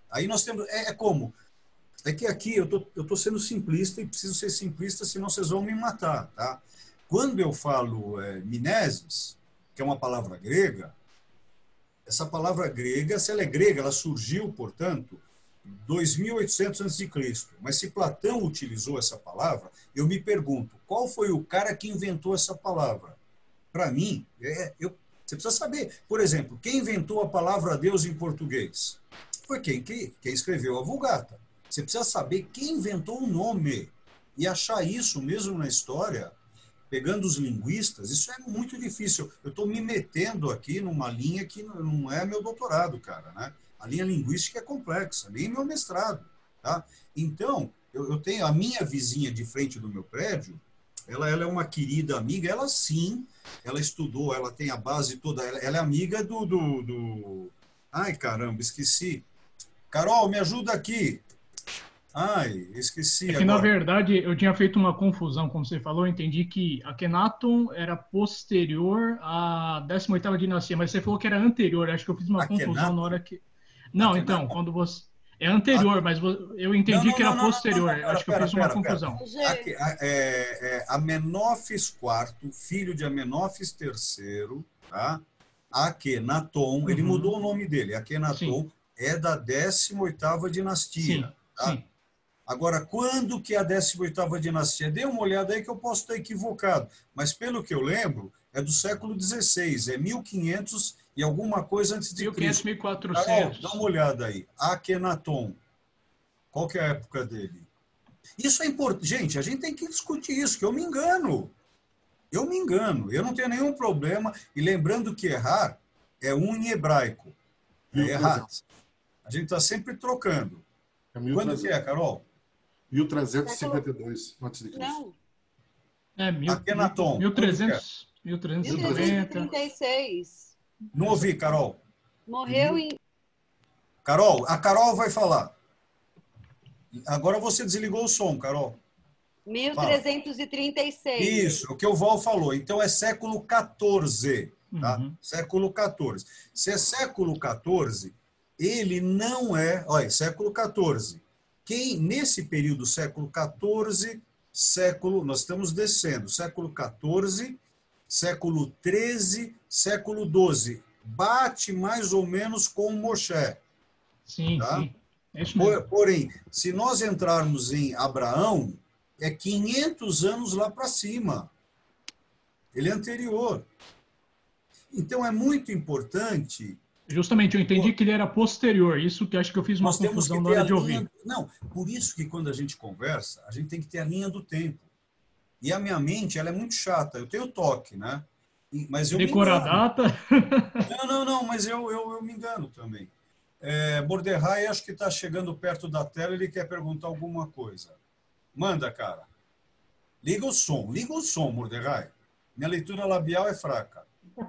Aí nós temos... como? É que aqui eu tô sendo simplista e preciso ser simplista, senão vocês vão me matar, tá? Quando eu falo mimesis, que é uma palavra grega, essa palavra grega, se ela é grega, ela surgiu, portanto, 2.800 a.C. Mas se Platão utilizou essa palavra, eu me pergunto, qual foi o cara que inventou essa palavra? Para mim, você precisa saber. Por exemplo, quem inventou a palavra Deus em português? Foi quem escreveu a Vulgata. Você precisa saber quem inventou o nome. E achar isso mesmo na história, pegando os linguistas, isso é muito difícil. Eu estou me metendo aqui numa linha que não é meu doutorado, cara, né? A linha linguística é complexa, nem meu mestrado, tá? Então, eu tenho a minha vizinha de frente do meu prédio, ela é uma querida amiga, ela sim, ela estudou, ela tem a base toda, ela é amiga do... Ai, caramba, esqueci. Carol, me ajuda aqui. Ai, esqueci agora. Na verdade, eu tinha feito uma confusão, como você falou, eu entendi que Akhenaton era posterior à 18ª dinastia, mas você falou que era anterior, acho que eu fiz uma confusão na hora que... Não, então, quando você... É anterior, mas eu entendi que era posterior. Acho que eu fiz uma confusão. Amenófis IV, filho de Amenófis III, tá? Akhenaton, ele mudou o nome dele. Akhenaton é da 18ª dinastia. Sim, tá? sim. Agora, quando que é a 18ª dinastia? Dê uma olhada aí que eu posso estar equivocado. Mas, pelo que eu lembro, é do século XVI. É 1500 e alguma coisa antes de 1500, Cristo. 1400. Carol, dá uma olhada aí. Akhenaton. Qual que é a época dele? Isso é importante. Gente, a gente tem que discutir isso, que eu me engano. Eu me engano. Eu não tenho nenhum problema. E lembrando que errar é em hebraico. É errar. A gente está sempre trocando. Quando que é, Carol? 1352 a.C. Não. Akhenaton. 1336. Não ouvi, Carol. Morreu em... Carol, a Carol vai falar. Agora você desligou o som, Carol. 1336. Isso, o que o Val falou. Então é século XIV. Tá? Século XIV. Se é século XIV, ele não é... Olha, século XIV. Nesse período, século XIV, nós estamos descendo, século XIV, século XIII, século XII. Bate mais ou menos com Moshe. Sim, tá? sim. É isso mesmo. Porém, se nós entrarmos em Abraão, é 500 anos lá para cima. Ele é anterior. Então, é muito importante... Justamente, eu entendi que ele era posterior. Isso que acho que eu fiz uma confusão na hora de ouvir. Não, por isso que quando a gente conversa, a gente tem que ter a linha do tempo. E a minha mente, ela é muito chata. Eu tenho toque, né? Mas eu Decora a data? Não, mas eu me engano também. Mordecai, acho que está chegando perto da tela, ele quer perguntar alguma coisa. Manda, cara. Liga o som, Mordecai. Minha leitura labial é fraca.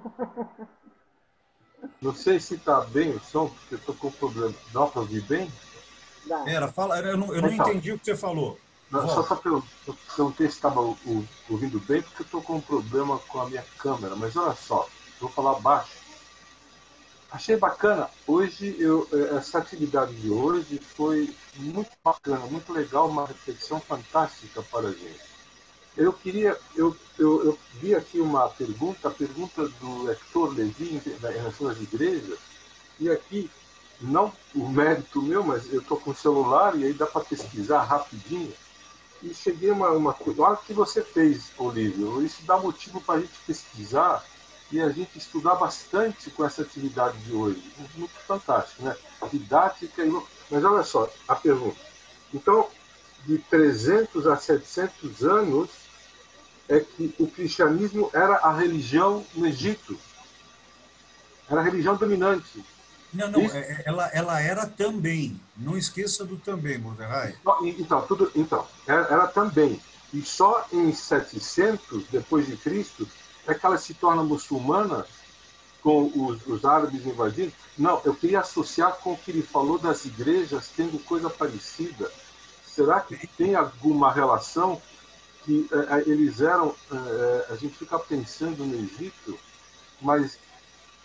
Não sei se está bem o som, porque eu estou com problema. Dá para ouvir bem? Fala, eu não entendi o que você falou. Não, só para perguntei se estava ouvindo bem, porque eu estou com um problema com a minha câmera. Mas olha só, vou falar baixo. Achei bacana. Hoje, essa atividade de hoje foi muito bacana, muito legal, uma reflexão fantástica para a gente. Eu vi aqui uma pergunta, a pergunta do Hector Levi em relação às igrejas, e aqui, não o mérito meu, mas eu estou com o celular e aí dá para pesquisar rapidinho, e cheguei a uma coisa, olha o que você fez, Olívio, isso dá motivo para a gente pesquisar e a gente estudar bastante com essa atividade de hoje. Muito fantástico, né? Didática, mas olha só, a pergunta. Então, de 300 a 700 anos, é que o cristianismo era a religião no Egito. Era a religião dominante. Não, ela era também. Não esqueça do também, Mordecai. Então, era também. E só em 700, depois de Cristo, é que ela se torna muçulmana, com os árabes invadindo. Não, eu queria associar com o que ele falou das igrejas tendo coisa parecida. Será que tem alguma relação que eles eram... a gente fica pensando no Egito, mas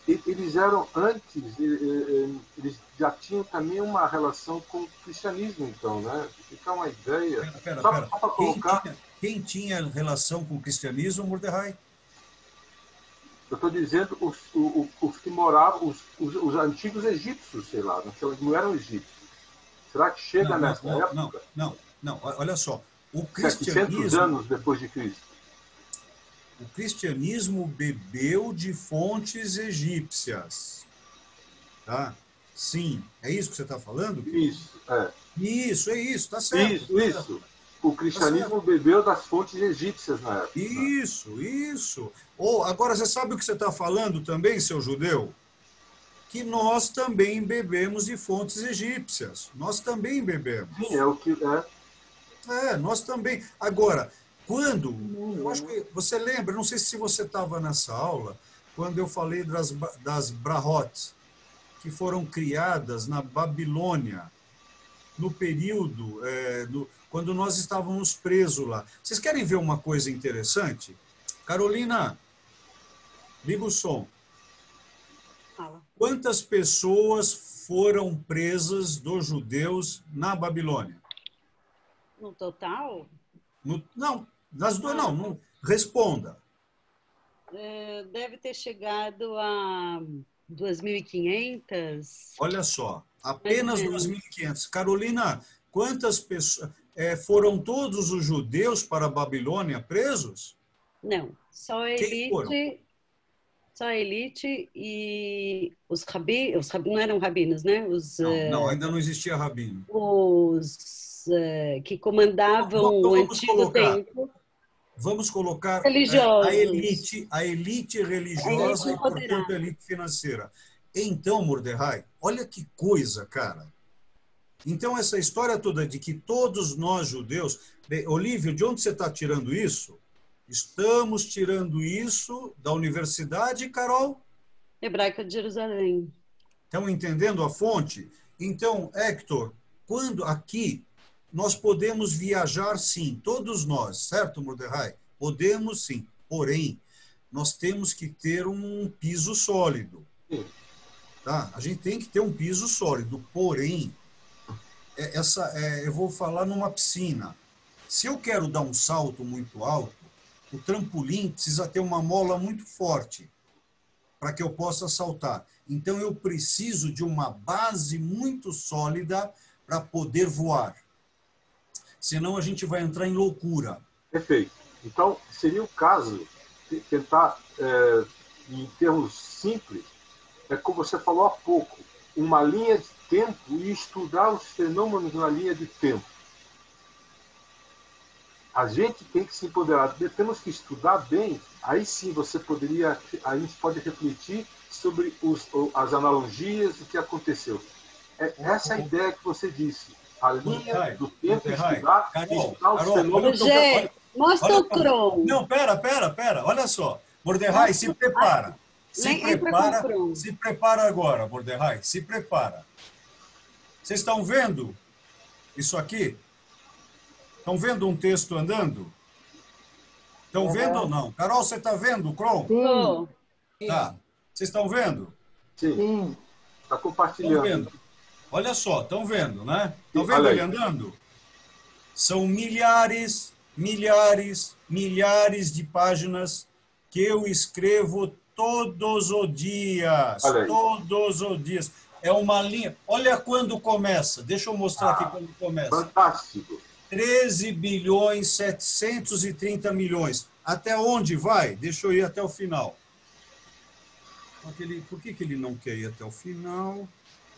eles eram antes, eles já tinham também uma relação com o cristianismo, então, né? Fica uma ideia. Pera. Só para colocar. Quem tinha relação com o cristianismo, Mordecai? Eu estou dizendo os que moravam, os antigos egípcios, sei lá, não eram egípcios. Será que chega nessa época? Não, olha só. O 700 anos depois de Cristo. O cristianismo bebeu de fontes egípcias. Tá? Sim, é isso que você está falando? Isso, é. Isso, está certo. Isso. O cristianismo bebeu das fontes egípcias na época. Isso. Agora, você sabe o que você está falando também, seu judeu? Que nós também bebemos de fontes egípcias. Nós também bebemos. Sim, é o que é. Nós também. Agora, quando... Eu acho que você lembra, não sei se você estava nessa aula, quando eu falei das brahot, que foram criadas na Babilônia, no período... quando nós estávamos presos lá. Vocês querem ver uma coisa interessante? Carolina, liga o som. Fala. Quantas pessoas foram presas dos judeus na Babilônia? No total? Não, das duas não. Responda. Deve ter chegado a 2.500. Olha só, apenas 2.500. Carolina, quantas pessoas... foram todos os judeus para a Babilônia presos? Não, só a elite. Só a elite e os rabinos, não eram rabinos, né? Não, ainda não existia rabino. Os que comandavam o antigo templo. Vamos colocar religiosos. a elite religiosa e, portanto, a elite financeira. Então, Mordecai, olha que coisa, cara. Então, essa história toda de que todos nós judeus... Olívio, de onde você está tirando isso? Estamos tirando isso da universidade, Carol? Hebraica de Jerusalém. Estão entendendo a fonte? Então, Hector, quando aqui nós podemos viajar, sim, todos nós, certo, Mordecai? Podemos, sim. Porém, nós temos que ter um piso sólido. Tá? A gente tem que ter um piso sólido, porém... eu vou falar numa piscina. Se eu quero dar um salto muito alto, o trampolim precisa ter uma mola muito forte para que eu possa saltar. Então, eu preciso de uma base muito sólida para poder voar. Senão, a gente vai entrar em loucura. Perfeito. Então, seria o caso de tentar, em termos simples, como você falou há pouco, uma linha de tempo e estudar os fenômenos na linha de tempo. A gente tem que se empoderar, temos que estudar bem, aí sim a gente pode refletir sobre as analogias do que aconteceu. Essa é a ideia que você disse. A linha do tempo, estudar os fenômenos. Mostra o Chrome. Não, pera, olha só. Mordecai, se prepara. Se prepara agora, Mordecai, se prepara. Vocês estão vendo isso aqui? Estão vendo um texto andando? Estão vendo ou não? Carol, você está vendo o Chrome? Sim. Tá. Vocês estão vendo? Sim. Está compartilhando. Vendo? Olha só, estão vendo, né? Estão vendo ele andando? São milhares de páginas que eu escrevo todos os dias. Todos os dias. É uma linha. Olha quando começa. Deixa eu mostrar aqui quando começa. Fantástico. 13 bilhões 730 milhões. Até onde vai? Deixa eu ir até o final. Por que ele não quer ir até o final?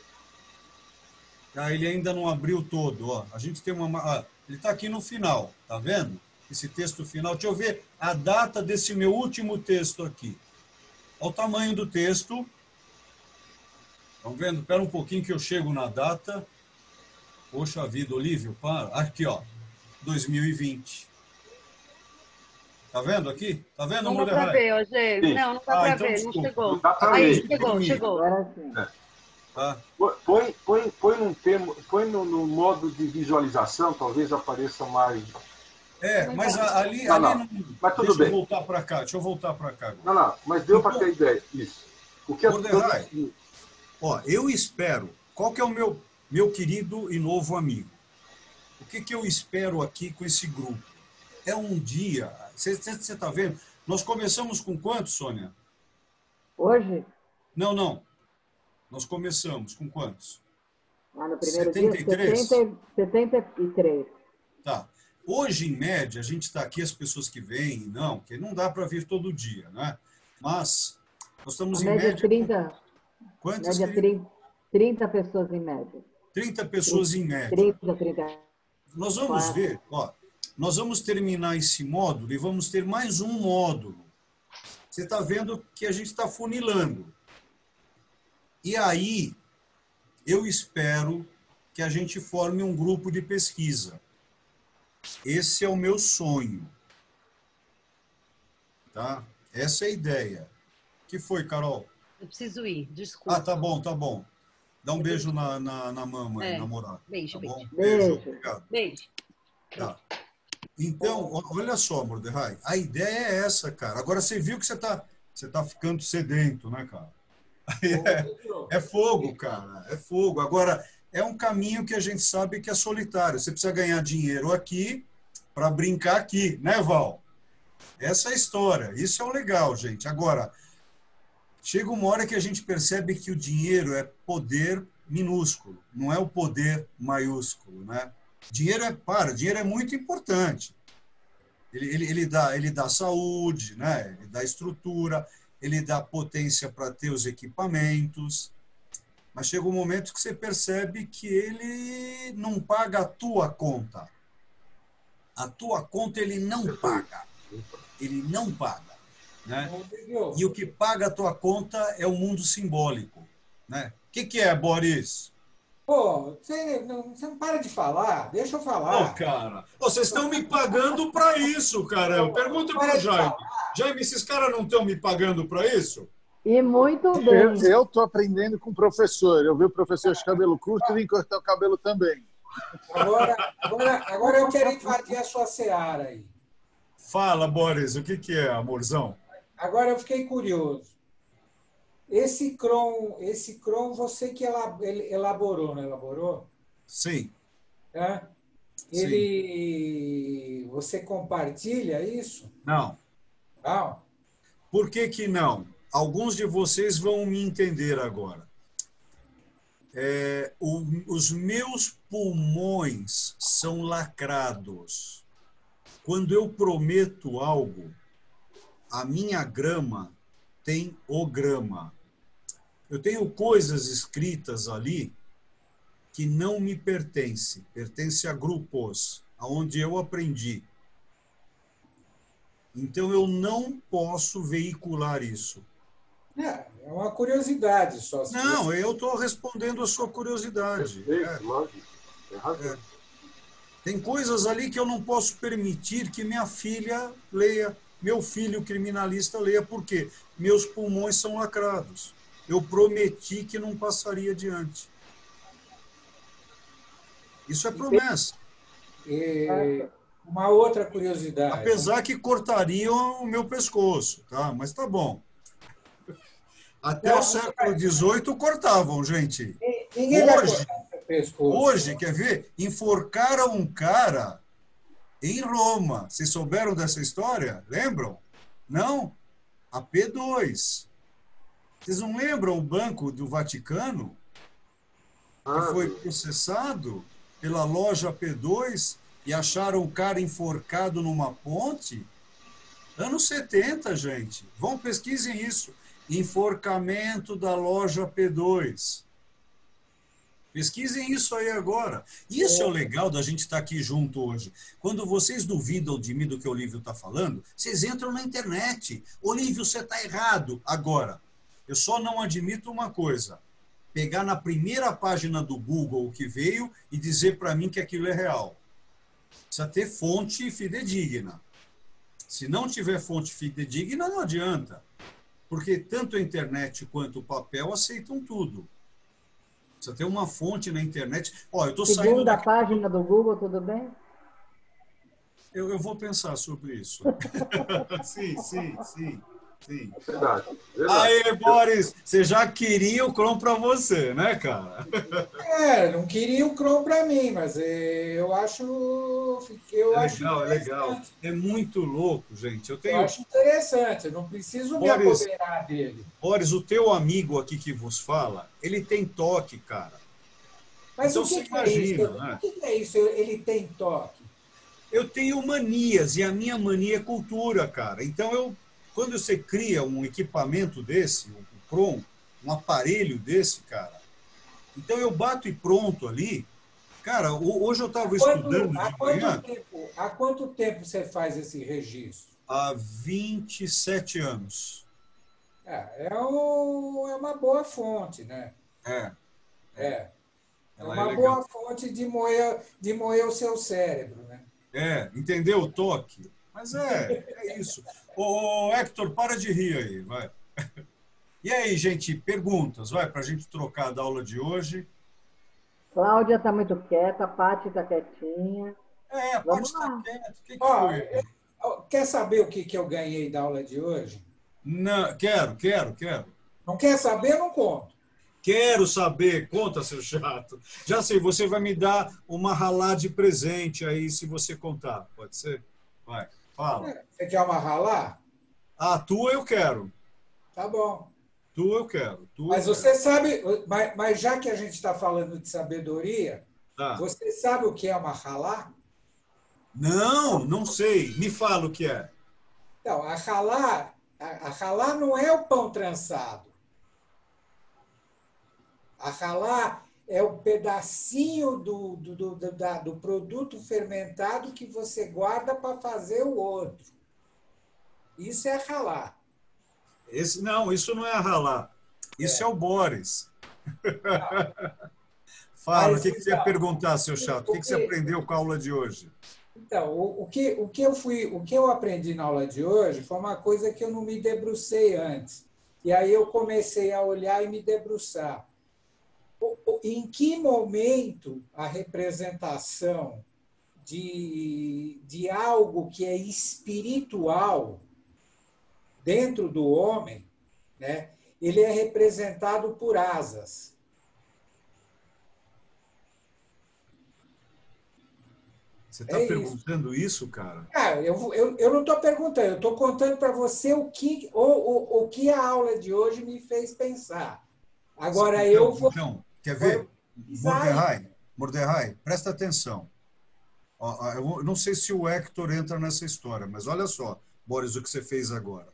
Ele ainda não abriu todo. Ó. A gente tem uma... ele está aqui no final. Tá vendo? Esse texto final. Deixa eu ver a data desse meu último texto aqui. Olha o tamanho do texto. Estão vendo? Espera um pouquinho que eu chego na data. Poxa vida, Olívio, para. Aqui, ó. 2020. Tá vendo aqui? Tá vendo, não dá para ver, Rogê. Não dá para então, ver, não chegou. Aí, chegou. Tá. Põe no modo de visualização, talvez apareça mais. Mas ali não. Mas tudo bem. Deixa eu voltar para cá. Não, mas deu para ter ideia. Isso. O que Mordecai, ó, eu espero, qual que é o meu querido e novo amigo? O que eu espero aqui com esse grupo? É um dia, você está vendo? Nós começamos com quantos, Sônia? Hoje? Não. Nós começamos com quantos? No primeiro 73? dia, 73. Tá. Hoje, em média, a gente está aqui, as pessoas que vêm, não, porque não dá para vir todo dia, né? Mas nós estamos em média... 30, quantas? Média 30 pessoas em média. 30 pessoas em média. 30. Nós vamos ver, ó, nós vamos terminar esse módulo e vamos ter mais um módulo. Você está vendo que a gente está funilando. E aí, eu espero que a gente forme um grupo de pesquisa. Esse é o meu sonho. Tá? Essa é a ideia. O que foi, Carol? Eu preciso ir, desculpa. Tá bom. Dá um beijo na mamãe, namorada. Beijo, tá bom? Beijo. Obrigado. Beijo. Tá. Então, olha só, Mordecai, a ideia é essa, cara. Agora, você viu que você tá ficando sedento, né, cara? É fogo, cara, é fogo. Agora, é um caminho que a gente sabe que é solitário. Você precisa ganhar dinheiro aqui para brincar aqui, né, Val? Essa é a história. Isso é o legal, gente. Agora, chega uma hora que a gente percebe que o dinheiro é poder minúsculo, não é o poder maiúsculo, né? Dinheiro é muito importante. Ele dá saúde, né? Ele dá estrutura, ele dá potência para ter os equipamentos, mas chega um momento que você percebe que ele não paga a tua conta. A tua conta ele não paga. Ele não paga. Né? E o que paga a tua conta é o mundo simbólico. Né? O que é, Boris? Pô, você não para de falar, deixa eu falar. Cara, vocês estão me pagando para isso, caramba. Pergunta para o Jaime. Jaime, esses caras não estão me pagando para isso? E muito bem. Eu estou aprendendo com o professor. Eu vi o professor de cabelo curto e vim cortar o cabelo também. Agora eu quero invadir a sua seara aí. Fala, Boris, o que é, amorzão? Agora eu fiquei curioso. Esse Cron você que elaborou, não elaborou? Sim. É? Você compartilha isso? Não. Não? Por que não? Alguns de vocês vão me entender agora. Os meus pulmões são lacrados. Quando eu prometo algo, a minha grama tem o grama. Eu tenho coisas escritas ali que não me pertencem. Pertence a grupos, aonde eu aprendi. Então, eu não posso veicular isso. É uma curiosidade só. Não, eu estou respondendo a sua curiosidade. Lógico. Tem coisas ali que eu não posso permitir que minha filha leia, meu filho criminalista leia, porque meus pulmões são lacrados. Eu prometi que não passaria adiante. Isso é promessa. Uma outra curiosidade. Apesar que cortariam o meu pescoço, tá? Mas tá bom. Até o século XVIII cortavam, gente. Hoje, quer ver? Enforcaram um cara em Roma. Vocês souberam dessa história? Lembram? Não? A P2. Vocês não lembram o Banco do Vaticano? Que foi processado pela loja P2 e acharam o cara enforcado numa ponte? Anos 70, gente. Vão, pesquisem isso. Enforcamento da loja P2. Pesquisem isso aí agora. Isso é o legal da gente estar aqui junto hoje. Quando vocês duvidam de mim do que o Olívio está falando, vocês entram na internet. Olívio, você está errado. Agora, eu só não admito uma coisa. Pegar na primeira página do Google o que veio e dizer para mim que aquilo é real. Precisa ter fonte fidedigna. Se não tiver fonte fidedigna, não adianta. Porque tanto a internet quanto o papel aceitam tudo. Precisa ter uma fonte na internet. Ó, eu tô saindo Segunda página do Google, tudo bem? Eu vou pensar sobre isso. Sim. Sim. É verdade. Aí, Boris, você já queria o Chrome para você, né, cara? Não queria o Chrome para mim, mas eu acho Legal, é legal. É muito louco, gente. Eu acho interessante, eu não preciso me apoderar dele. Boris, o teu amigo aqui que vos fala, ele tem toque, cara. Mas então, o que você é imagina, isso? né? O que é isso? Ele tem toque? Eu tenho manias, e a minha mania é cultura, cara. Então, quando você cria um equipamento desse, um Chrome, um aparelho desse, cara, então eu bato e pronto ali. Cara, hoje eu estava estudando de manhã. Há quanto tempo você faz esse registro? Há 27 anos. É uma boa fonte, né? É uma boa fonte de moer o seu cérebro, né? Entendeu o toque? Mas é isso. Ô, Hector, para de rir aí, vai. E aí, gente, perguntas, vai, para a gente trocar da aula de hoje. Cláudia está muito quieta, a Paty está quietinha. A Paty está quieta. O que foi? Quer saber o que eu ganhei da aula de hoje? Não, quero. Não quer saber? Eu não conto. Quero saber. Conta, seu chato. Já sei, você vai me dar uma ralá de presente aí, se você contar. Pode ser? Vai, fala. Você quer uma ralá? A tua eu quero. Tá bom. Tua eu quero. Mas você sabe, mas já que a gente está falando de sabedoria, você sabe o que é uma ralá? Não sei. Me fala o que é. Então, a ralá não é o pão trançado. A ralá é o pedacinho do produto fermentado que você guarda para fazer o outro. Isso é ralá. Não, isso não é a ralá. Isso é o Boris. Fala, o que você ia perguntar, seu chato? O que você aprendeu com a aula de hoje? Então, o que eu aprendi na aula de hoje foi uma coisa que eu não me debrucei antes. E aí eu comecei a olhar e me debruçar. Em que momento a representação de algo que é espiritual dentro do homem, né, ele é representado por asas? Você está perguntando isso, cara? Eu não estou perguntando, eu estou contando para você o que a aula de hoje me fez pensar. Agora eu vou... Então, quer ver? Mordecai, presta atenção. Eu não sei se o Hector entra nessa história, mas olha só, Boris, o que você fez agora.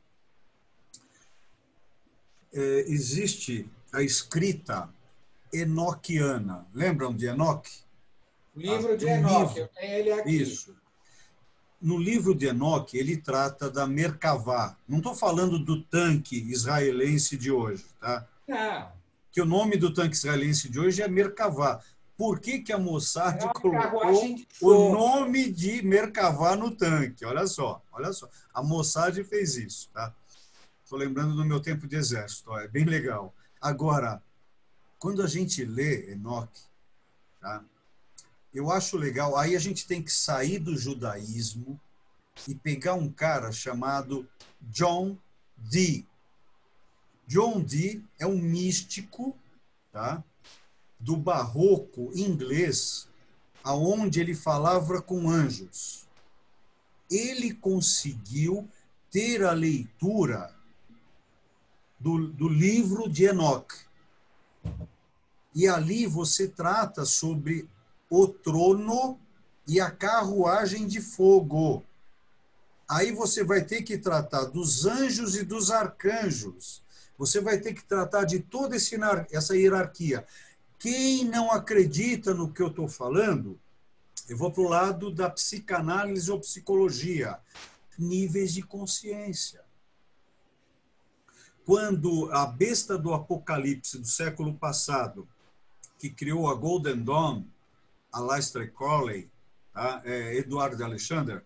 Existe a escrita enoquiana. Lembram de Enoque? O livro de Enoque, eu tenho ele aqui. Isso. No livro de Enoque, ele trata da Merkavá. Não estou falando do tanque israelense de hoje, tá? Não. Que o nome do tanque israelense de hoje é Merkavá. Por que a Mossad colocou o nome de Merkavá no tanque? Olha só. A Mossad fez isso, tá? Estou lembrando do meu tempo de exército, é bem legal. Agora, quando a gente lê Enoque, tá? Eu acho legal, aí a gente tem que sair do judaísmo e pegar um cara chamado John Dee. John Dee é um místico, tá, do barroco inglês, aonde ele falava com anjos. Ele conseguiu ter a leitura do livro de Enoque. E ali você trata sobre o trono e a carruagem de fogo. Aí você vai ter que tratar dos anjos e dos arcanjos. Você vai ter que tratar de toda essa hierarquia. Quem não acredita no que eu estou falando, eu vou para o lado da psicanálise ou psicologia. Níveis de consciência. Quando a besta do Apocalipse do século passado, que criou a Golden Dawn, Aleister Crowley, tá? Eduardo Alexander,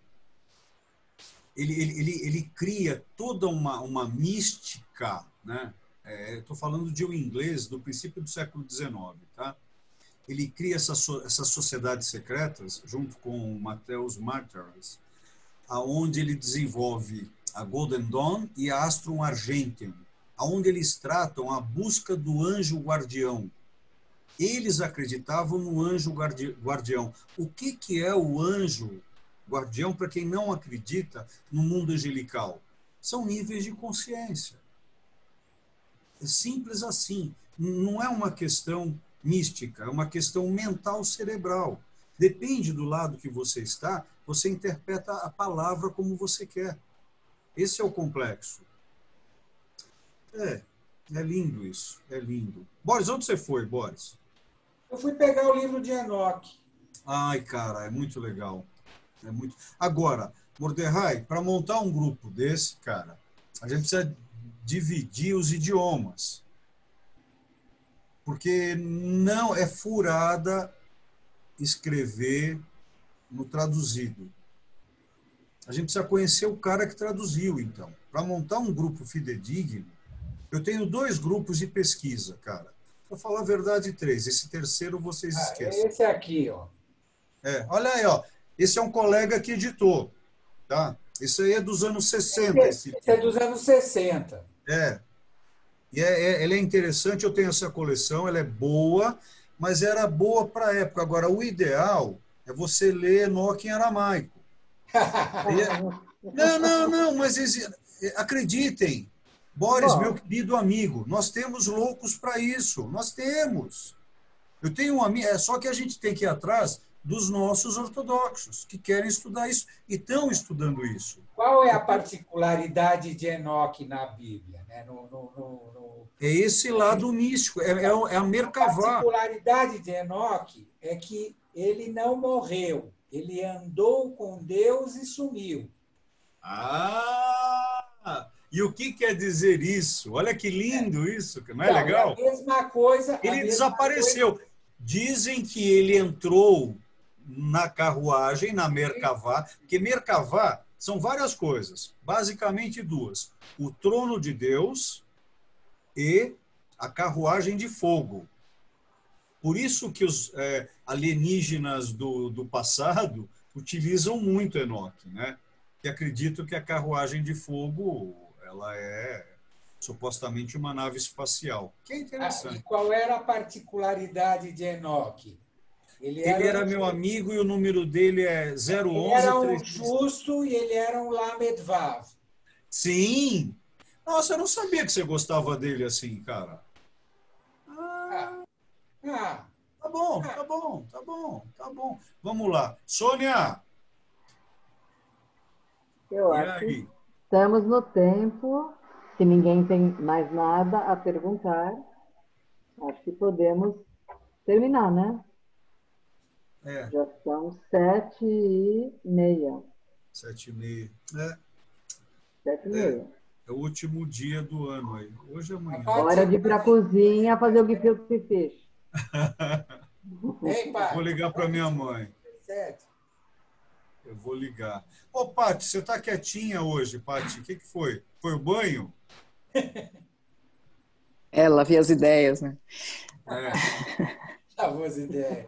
ele cria toda uma mística, né? Estou falando de um inglês do princípio do século XIX, tá? Ele cria essas sociedades secretas junto com Matthäus Martyrs, aonde ele desenvolve a Golden Dawn e a Astrum Argentium, onde eles tratam a busca do anjo guardião. Eles acreditavam no anjo guardião. O que é o anjo guardião para quem não acredita no mundo angelical? São níveis de consciência. É simples assim. Não é uma questão mística, é uma questão mental cerebral. Depende do lado que você está, você interpreta a palavra como você quer. Esse é o complexo. É lindo isso, é lindo. Boris, onde você foi, Boris? Eu fui pegar o livro de Enoque. Ai, cara, é muito legal. É muito... Agora, Mordecai, para montar um grupo desse, cara, a gente precisa dividir os idiomas. Porque não é furada escrever no traduzido. A gente precisa conhecer o cara que traduziu, então. Para montar um grupo fidedigno, eu tenho 2 grupos de pesquisa, cara. Para falar a verdade, 3. Esse terceiro vocês esquecem. Esse aqui, ó. Olha aí, ó. Esse é um colega que editou, tá? Esse aí é dos anos 60. Esse é dos anos 60. E ele é interessante, eu tenho essa coleção, ela é boa, mas era boa para a época. Agora, o ideal é você ler Enoque em aramaico. Não, mas acreditem, Boris, meu querido amigo, nós temos loucos para isso, nós temos. Eu tenho um amigo, só que a gente tem que ir atrás dos nossos ortodoxos, que querem estudar isso e estão estudando isso. Qual é a particularidade de Enoque na Bíblia? Né? É esse lado místico, é a Merkavá. A particularidade de Enoque é que ele não morreu, ele andou com Deus e sumiu. E o que quer dizer isso? Olha que lindo isso, não é legal? É a mesma coisa. Ele desapareceu. Dizem que ele entrou na carruagem, na Merkavá, porque Merkavá são várias coisas, basicamente 2. O trono de Deus e a carruagem de fogo. Por isso que os alienígenas do passado utilizam muito Enoque, né? Que acreditam que a carruagem de fogo ela é supostamente uma nave espacial, que é interessante. E qual era a particularidade de Enoque? Ele era meu amigo e o número dele é 011. Ele era um justo e ele era um Lamed Vav. Sim! Nossa, eu não sabia que você gostava dele assim, cara. Tá bom. Vamos lá. Sônia! Eu acho que estamos no tempo, se ninguém tem mais nada a perguntar, acho que podemos terminar, né? Já são 7h30. 7h30. 7h30. É o último dia do ano aí. Hoje é amanhã. Hora de ir para a cozinha fazer o gefilte fish. Vou ligar para minha mãe. Eu vou ligar. Ô, Paty, você está quietinha hoje, Paty. O que foi? Foi o banho? Lavei as ideias, né? Lavou as ideias.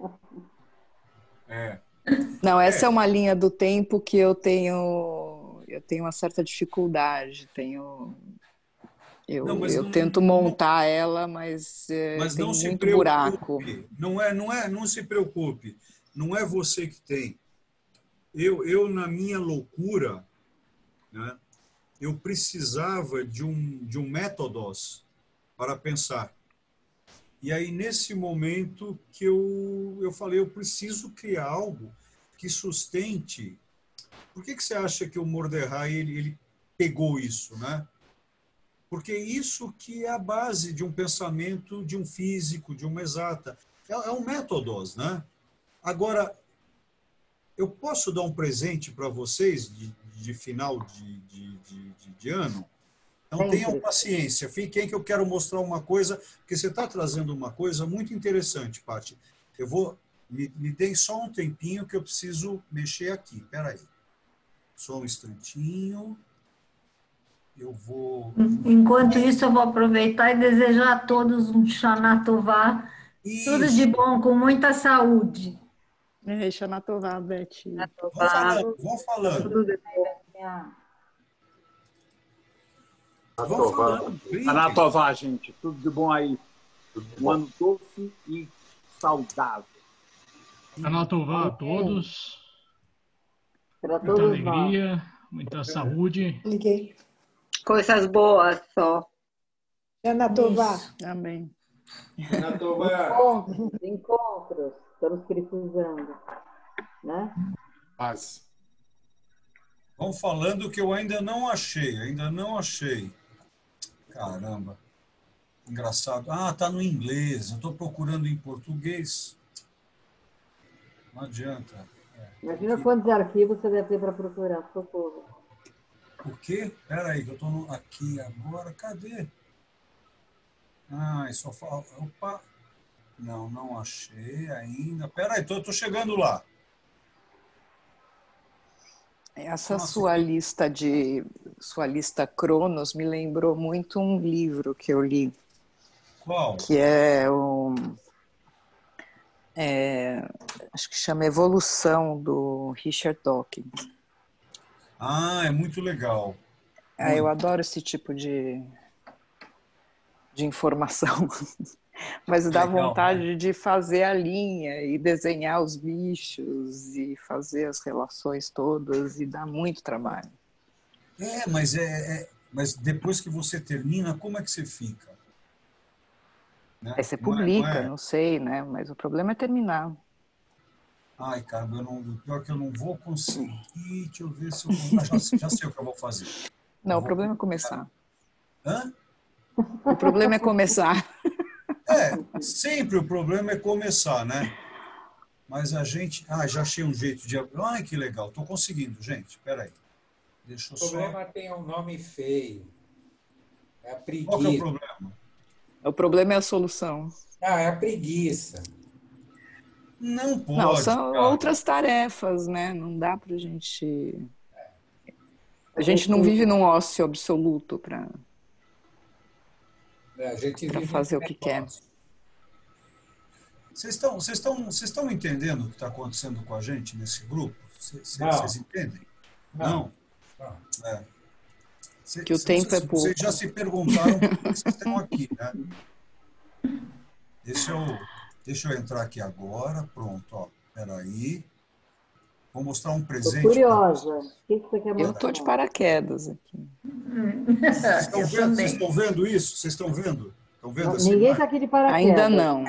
Não, essa é uma linha do tempo que eu tenho uma certa dificuldade. Eu tento montar ela, mas tem não se muito preocupe. buraco. Não se preocupe. Não é você que tem. Eu na minha loucura, né, eu precisava de um métodos para pensar. E aí, nesse momento que eu falei, eu preciso criar algo que sustente. Por que você acha que o Mordecai ele pegou isso, né? Porque isso que é a base de um pensamento, de um físico, de uma exata. É um métodos, né? Agora, eu posso dar um presente para vocês de final de ano? Então, tenham paciência. Fiquem que eu quero mostrar uma coisa, porque você está trazendo uma coisa muito interessante, Paty. Eu vou... Me deem só um tempinho que eu preciso mexer aqui. Espera aí. Só um instantinho. Eu vou... Enquanto isso, eu vou aproveitar e desejar a todos um Shana Tová. Tudo de bom, com muita saúde. Shana Tová, Beth. Vão falando. Tudo de bom. Vamos falando. Anatová, gente. Tudo de bom aí. Um ano doce e saudável. Anatová a todos. Para Muita todos alegria, muita saúde. Liguei. Coisas boas só. Anatová. Amém. Encontros, estamos precisando, né? Paz. Vão falando que eu ainda não achei. Caramba. Engraçado. Ah, tá no inglês. Eu estou procurando em português. Não adianta. Imagina quantos arquivos você deve ter para procurar, socorro. O quê? Espera aí, que eu estou aqui agora. Cadê? Ah, só fala. Opa! Não achei ainda. Espera aí, estou chegando lá. Essa sua lista Cronos me lembrou muito um livro que eu li. Qual? Que é acho que chama Evolução, do Richard Dawkins. Ah, é muito legal. Eu adoro esse tipo de informação. Mas dá vontade de fazer a linha e desenhar os bichos e fazer as relações todas, e dá muito trabalho. Mas depois que você termina, como é que você fica? Né? Aí você publica, não sei, né? Mas o problema é terminar. Ai, cara, pior que eu não vou conseguir. Deixa eu ver se eu já sei o que eu vou fazer. Não, o problema é começar. Hã? O problema é começar. Sempre o problema é começar, né? Mas a gente... já achei um jeito de... Ai, que legal. Estou conseguindo, gente. Espera aí. Deixa eu só... O problema tem um nome feio. É a preguiça. Qual que é o problema? O problema é a solução. É a preguiça. Não pode. Não, são outras tarefas, né? Não dá pra gente... A gente não vive num ócio absoluto para fazer o que quer. Vocês estão entendendo o que está acontecendo com a gente nesse grupo? Vocês entendem? Não? Que o tempo é pouco. Vocês já se perguntaram por que vocês estão aqui, né? Deixa eu entrar aqui agora. Pronto, ó. Peraí. Vou mostrar um presente. Estou curiosa. O que você quer mostrar? Eu estou de paraquedas aqui. Vocês estão vendo isso? Vocês estão vendo? Ninguém está aqui de paraquedas. Ainda não.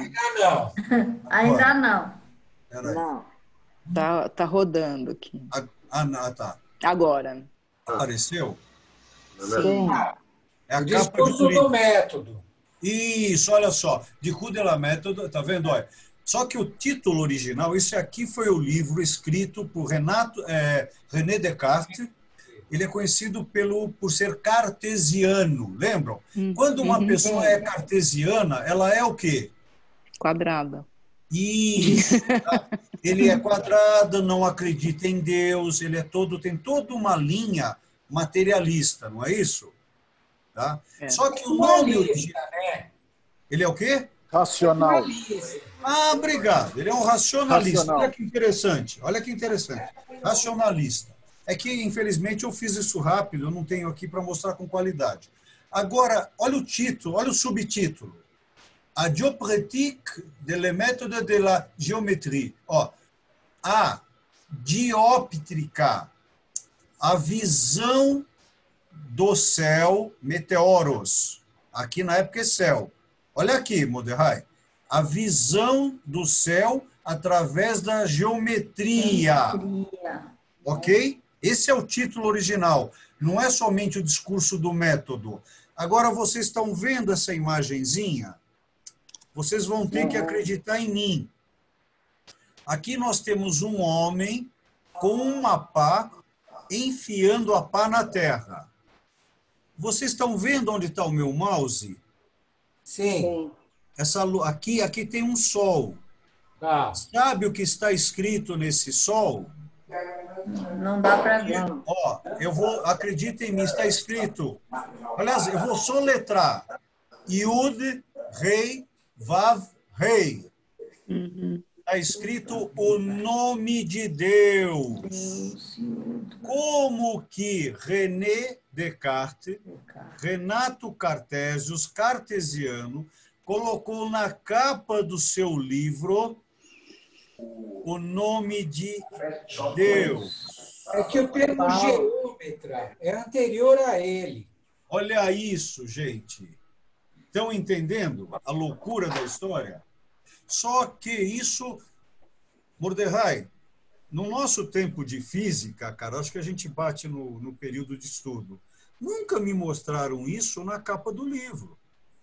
Ainda não. Não. Tá rodando aqui. Tá. Agora. Apareceu? Sim. É a O capa discurso do método. Isso, olha só. De Coup de la Méthode, tá vendo? Olha. Só que o título original, esse aqui foi o livro escrito por René Descartes. Ele é conhecido por ser cartesiano, lembram? Quando uma pessoa é cartesiana, ela é o quê? Quadrada. Isso. Tá? Ele é quadrado, não acredita em Deus, ele tem toda uma linha materialista, não é isso? Tá? Só que o nome original... Ele é o quê? Racional. Obrigado. Ele é um racionalista. Olha que interessante. Racionalista. É que, infelizmente, eu fiz isso rápido, eu não tenho aqui para mostrar com qualidade. Agora, olha o título, olha o subtítulo. A dioprétique de la méthode de la géométrie. A dióptrica, a visão do céu, meteoros. Aqui na época é céu. Olha aqui, Moderai. A visão do céu através da geometria. Ok? Esse é o título original. Não é somente o discurso do método. Agora, vocês estão vendo essa imagenzinha? Vocês vão ter que acreditar em mim. Aqui nós temos um homem com uma pá enfiando a pá na terra. Vocês estão vendo onde está o meu mouse? Sim. Aqui tem um sol. Sabe o que está escrito nesse sol? Não dá para ver. Acredita em mim, está escrito. Aliás, eu vou soletrar. Yud, Rei, Vav, Rei. Está escrito o nome de Deus. Como que René Descartes, Renato Cartesius, cartesiano, colocou na capa do seu livro o nome de Deus. É que o termo geômetra é anterior a ele. Olha isso, gente. Estão entendendo a loucura da história? Só que isso, Mordecai, no nosso tempo de física, cara, acho que a gente bate no período de estudo. Nunca me mostraram isso na capa do livro.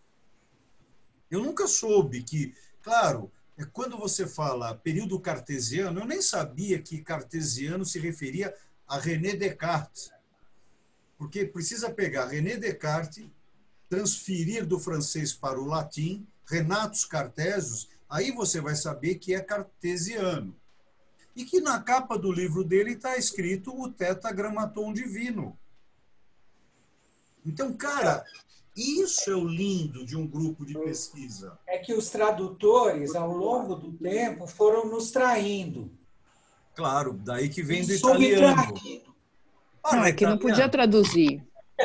Eu nunca soube que, claro, quando você fala período cartesiano, eu nem sabia que cartesiano se referia a René Descartes. Porque precisa pegar René Descartes, transferir do francês para o latim, Renatus Cartesius, aí você vai saber que é cartesiano. E que na capa do livro dele está escrito o Tetragrammaton Divino. Então, cara, isso é o lindo de um grupo de pesquisa. É que os tradutores, ao longo do tempo, foram nos traindo. Claro, daí que vem do italiano. Não, é que não podia traduzir.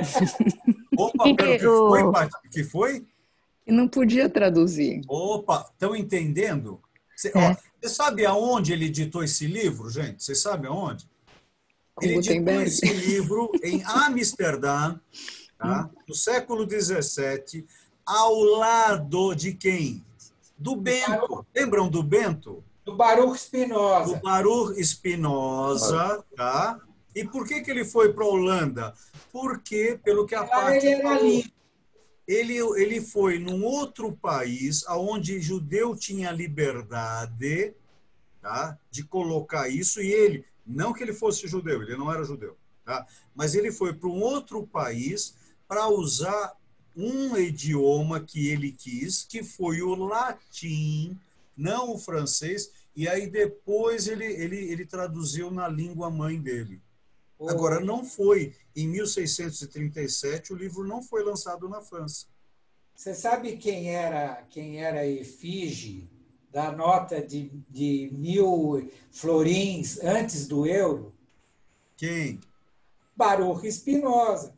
Opa, pera, que foi, Paty? Que foi? E não podia traduzir. Opa, estão entendendo? Você sabe aonde ele editou esse livro, gente? Você sabe aonde? Ele editou esse livro em Amsterdã, tá? No século XVII, ao lado de quem? Do Bento. Lembram do Bento? Do Baruch Spinoza. Do Baruch Spinoza, tá? E por que ele foi para a Holanda? Porque, pelo que a Paty falou, ele foi num outro país onde judeu tinha liberdade, tá, de colocar isso, e ele, não que ele fosse judeu, ele não era judeu, tá, mas ele foi para um outro país para usar um idioma que ele quis, que foi o latim, não o francês, e aí depois ele traduziu na língua mãe dele. Agora, não foi. Em 1637, o livro não foi lançado na França. Você sabe quem era a efígie da nota de 1000 florins antes do euro? Quem? Baruch Spinoza.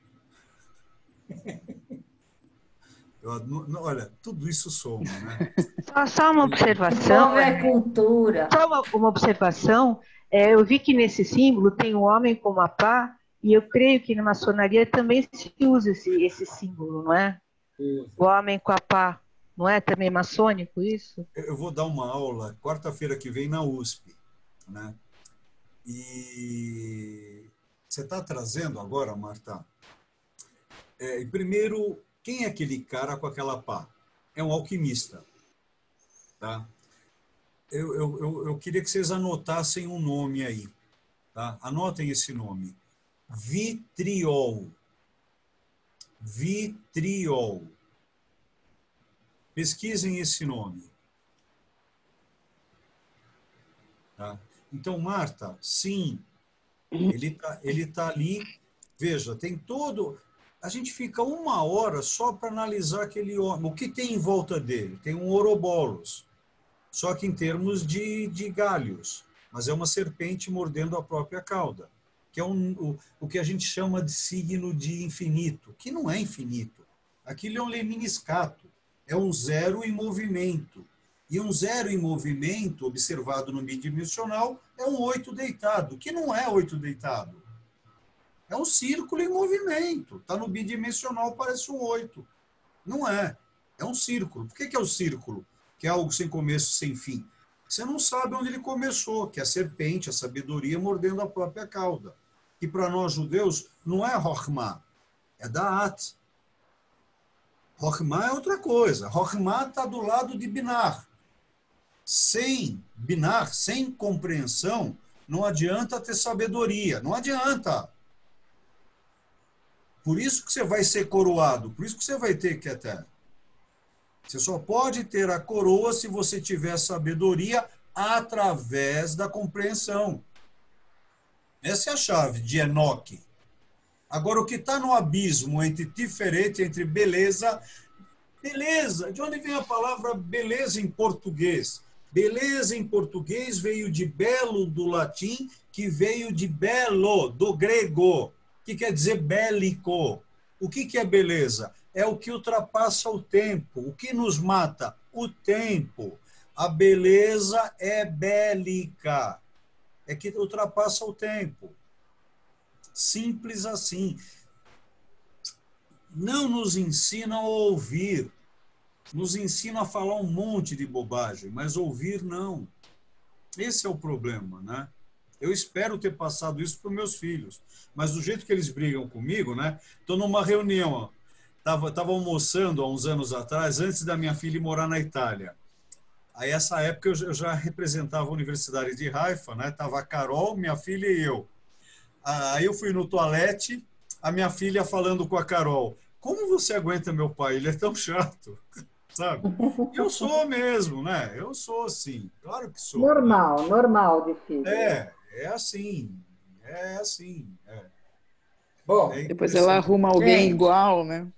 Olha, tudo isso soma, né? Só uma observação. É cultura. Só uma observação. Eu vi que nesse símbolo tem um homem com uma pá, e eu creio que na maçonaria também se usa esse símbolo, não é? O homem com a pá. Não é também maçônico isso? Eu vou dar uma aula quarta-feira que vem na USP, né? E você está trazendo agora, Marta? Primeiro, quem é aquele cara com aquela pá? É um alquimista, tá? Eu queria que vocês anotassem um nome aí, tá? Anotem esse nome. Vitriol. Vitriol. Pesquisem esse nome. Tá? Então, Marta, sim, ele tá ali. Veja, tem todo... A gente fica 1 hora só para analisar aquele homem. O que tem em volta dele? Tem um Ouroboros, só que em termos de galhos. Mas é uma serpente mordendo a própria cauda, que é o que a gente chama de signo de infinito, que não é infinito. Aquilo é um lemniscato, é um zero em movimento. E um zero em movimento, observado no bidimensional, é um 8 deitado, que não é 8 deitado. É um círculo em movimento. Está no bidimensional, parece um 8. Não é. É um círculo. Por que é o círculo? Que é algo sem começo, sem fim. Você não sabe onde ele começou, que é a serpente, a sabedoria mordendo a própria cauda. Que para nós judeus não é Rochma, é Da'at. Rochma é outra coisa. Rochma está do lado de Binar. Sem Binar, sem compreensão, não adianta ter sabedoria. Não adianta. Por isso que você vai ser coroado, por isso que você vai ter que até. Você só pode ter a coroa se você tiver sabedoria através da compreensão. Essa é a chave de Enoque. Agora, o que está no abismo entre diferente, entre beleza... Beleza, de onde vem a palavra beleza em português? Beleza em português veio de belo do latim, que veio de belo do grego, que quer dizer bélico. O que é beleza? É o que ultrapassa o tempo. O que nos mata? O tempo. A beleza é bélica. É que ultrapassa o tempo. Simples assim. Não nos ensinam a ouvir. Nos ensinam a falar um monte de bobagem, mas ouvir não. Esse é o problema, né? Eu espero ter passado isso para os meus filhos. Mas do jeito que eles brigam comigo, né? Estou numa reunião, estava almoçando há uns anos atrás, antes da minha filha ir morar na Itália. Aí, essa época, eu já representava a Universidade de Haifa, né? Estava a Carol, minha filha e eu. Aí eu fui no toalete, a minha filha falando com a Carol, como você aguenta meu pai? Ele é tão chato, sabe? Eu sou mesmo, né? Eu sou assim, claro que sou. Normal, né? Normal de filho. É assim, é. Bom, depois ela arruma alguém igual, né?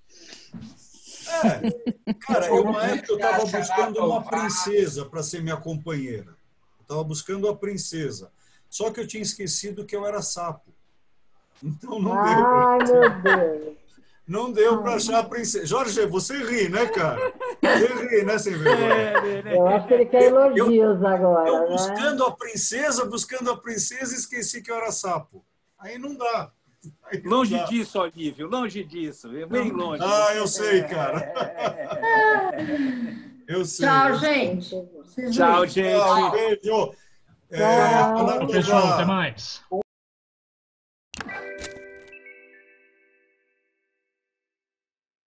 Cara, uma época eu estava buscando uma princesa para ser minha companheira. Eu estava buscando a princesa. Só que eu tinha esquecido que eu era sapo. Então não deu. Ai, meu Deus. Não deu para achar a princesa. Jorge, você ri, né, cara? Você ri, né, sem vergonha? Eu acho que ele quer elogios agora. Eu né? buscando a princesa, esqueci que eu era sapo. Aí não dá. Longe disso, Olívio, longe disso. Bem longe. Ah, eu sei, cara. Eu sei. Tchau, gente. Tchau, gente. Beijo. Pessoal, até mais.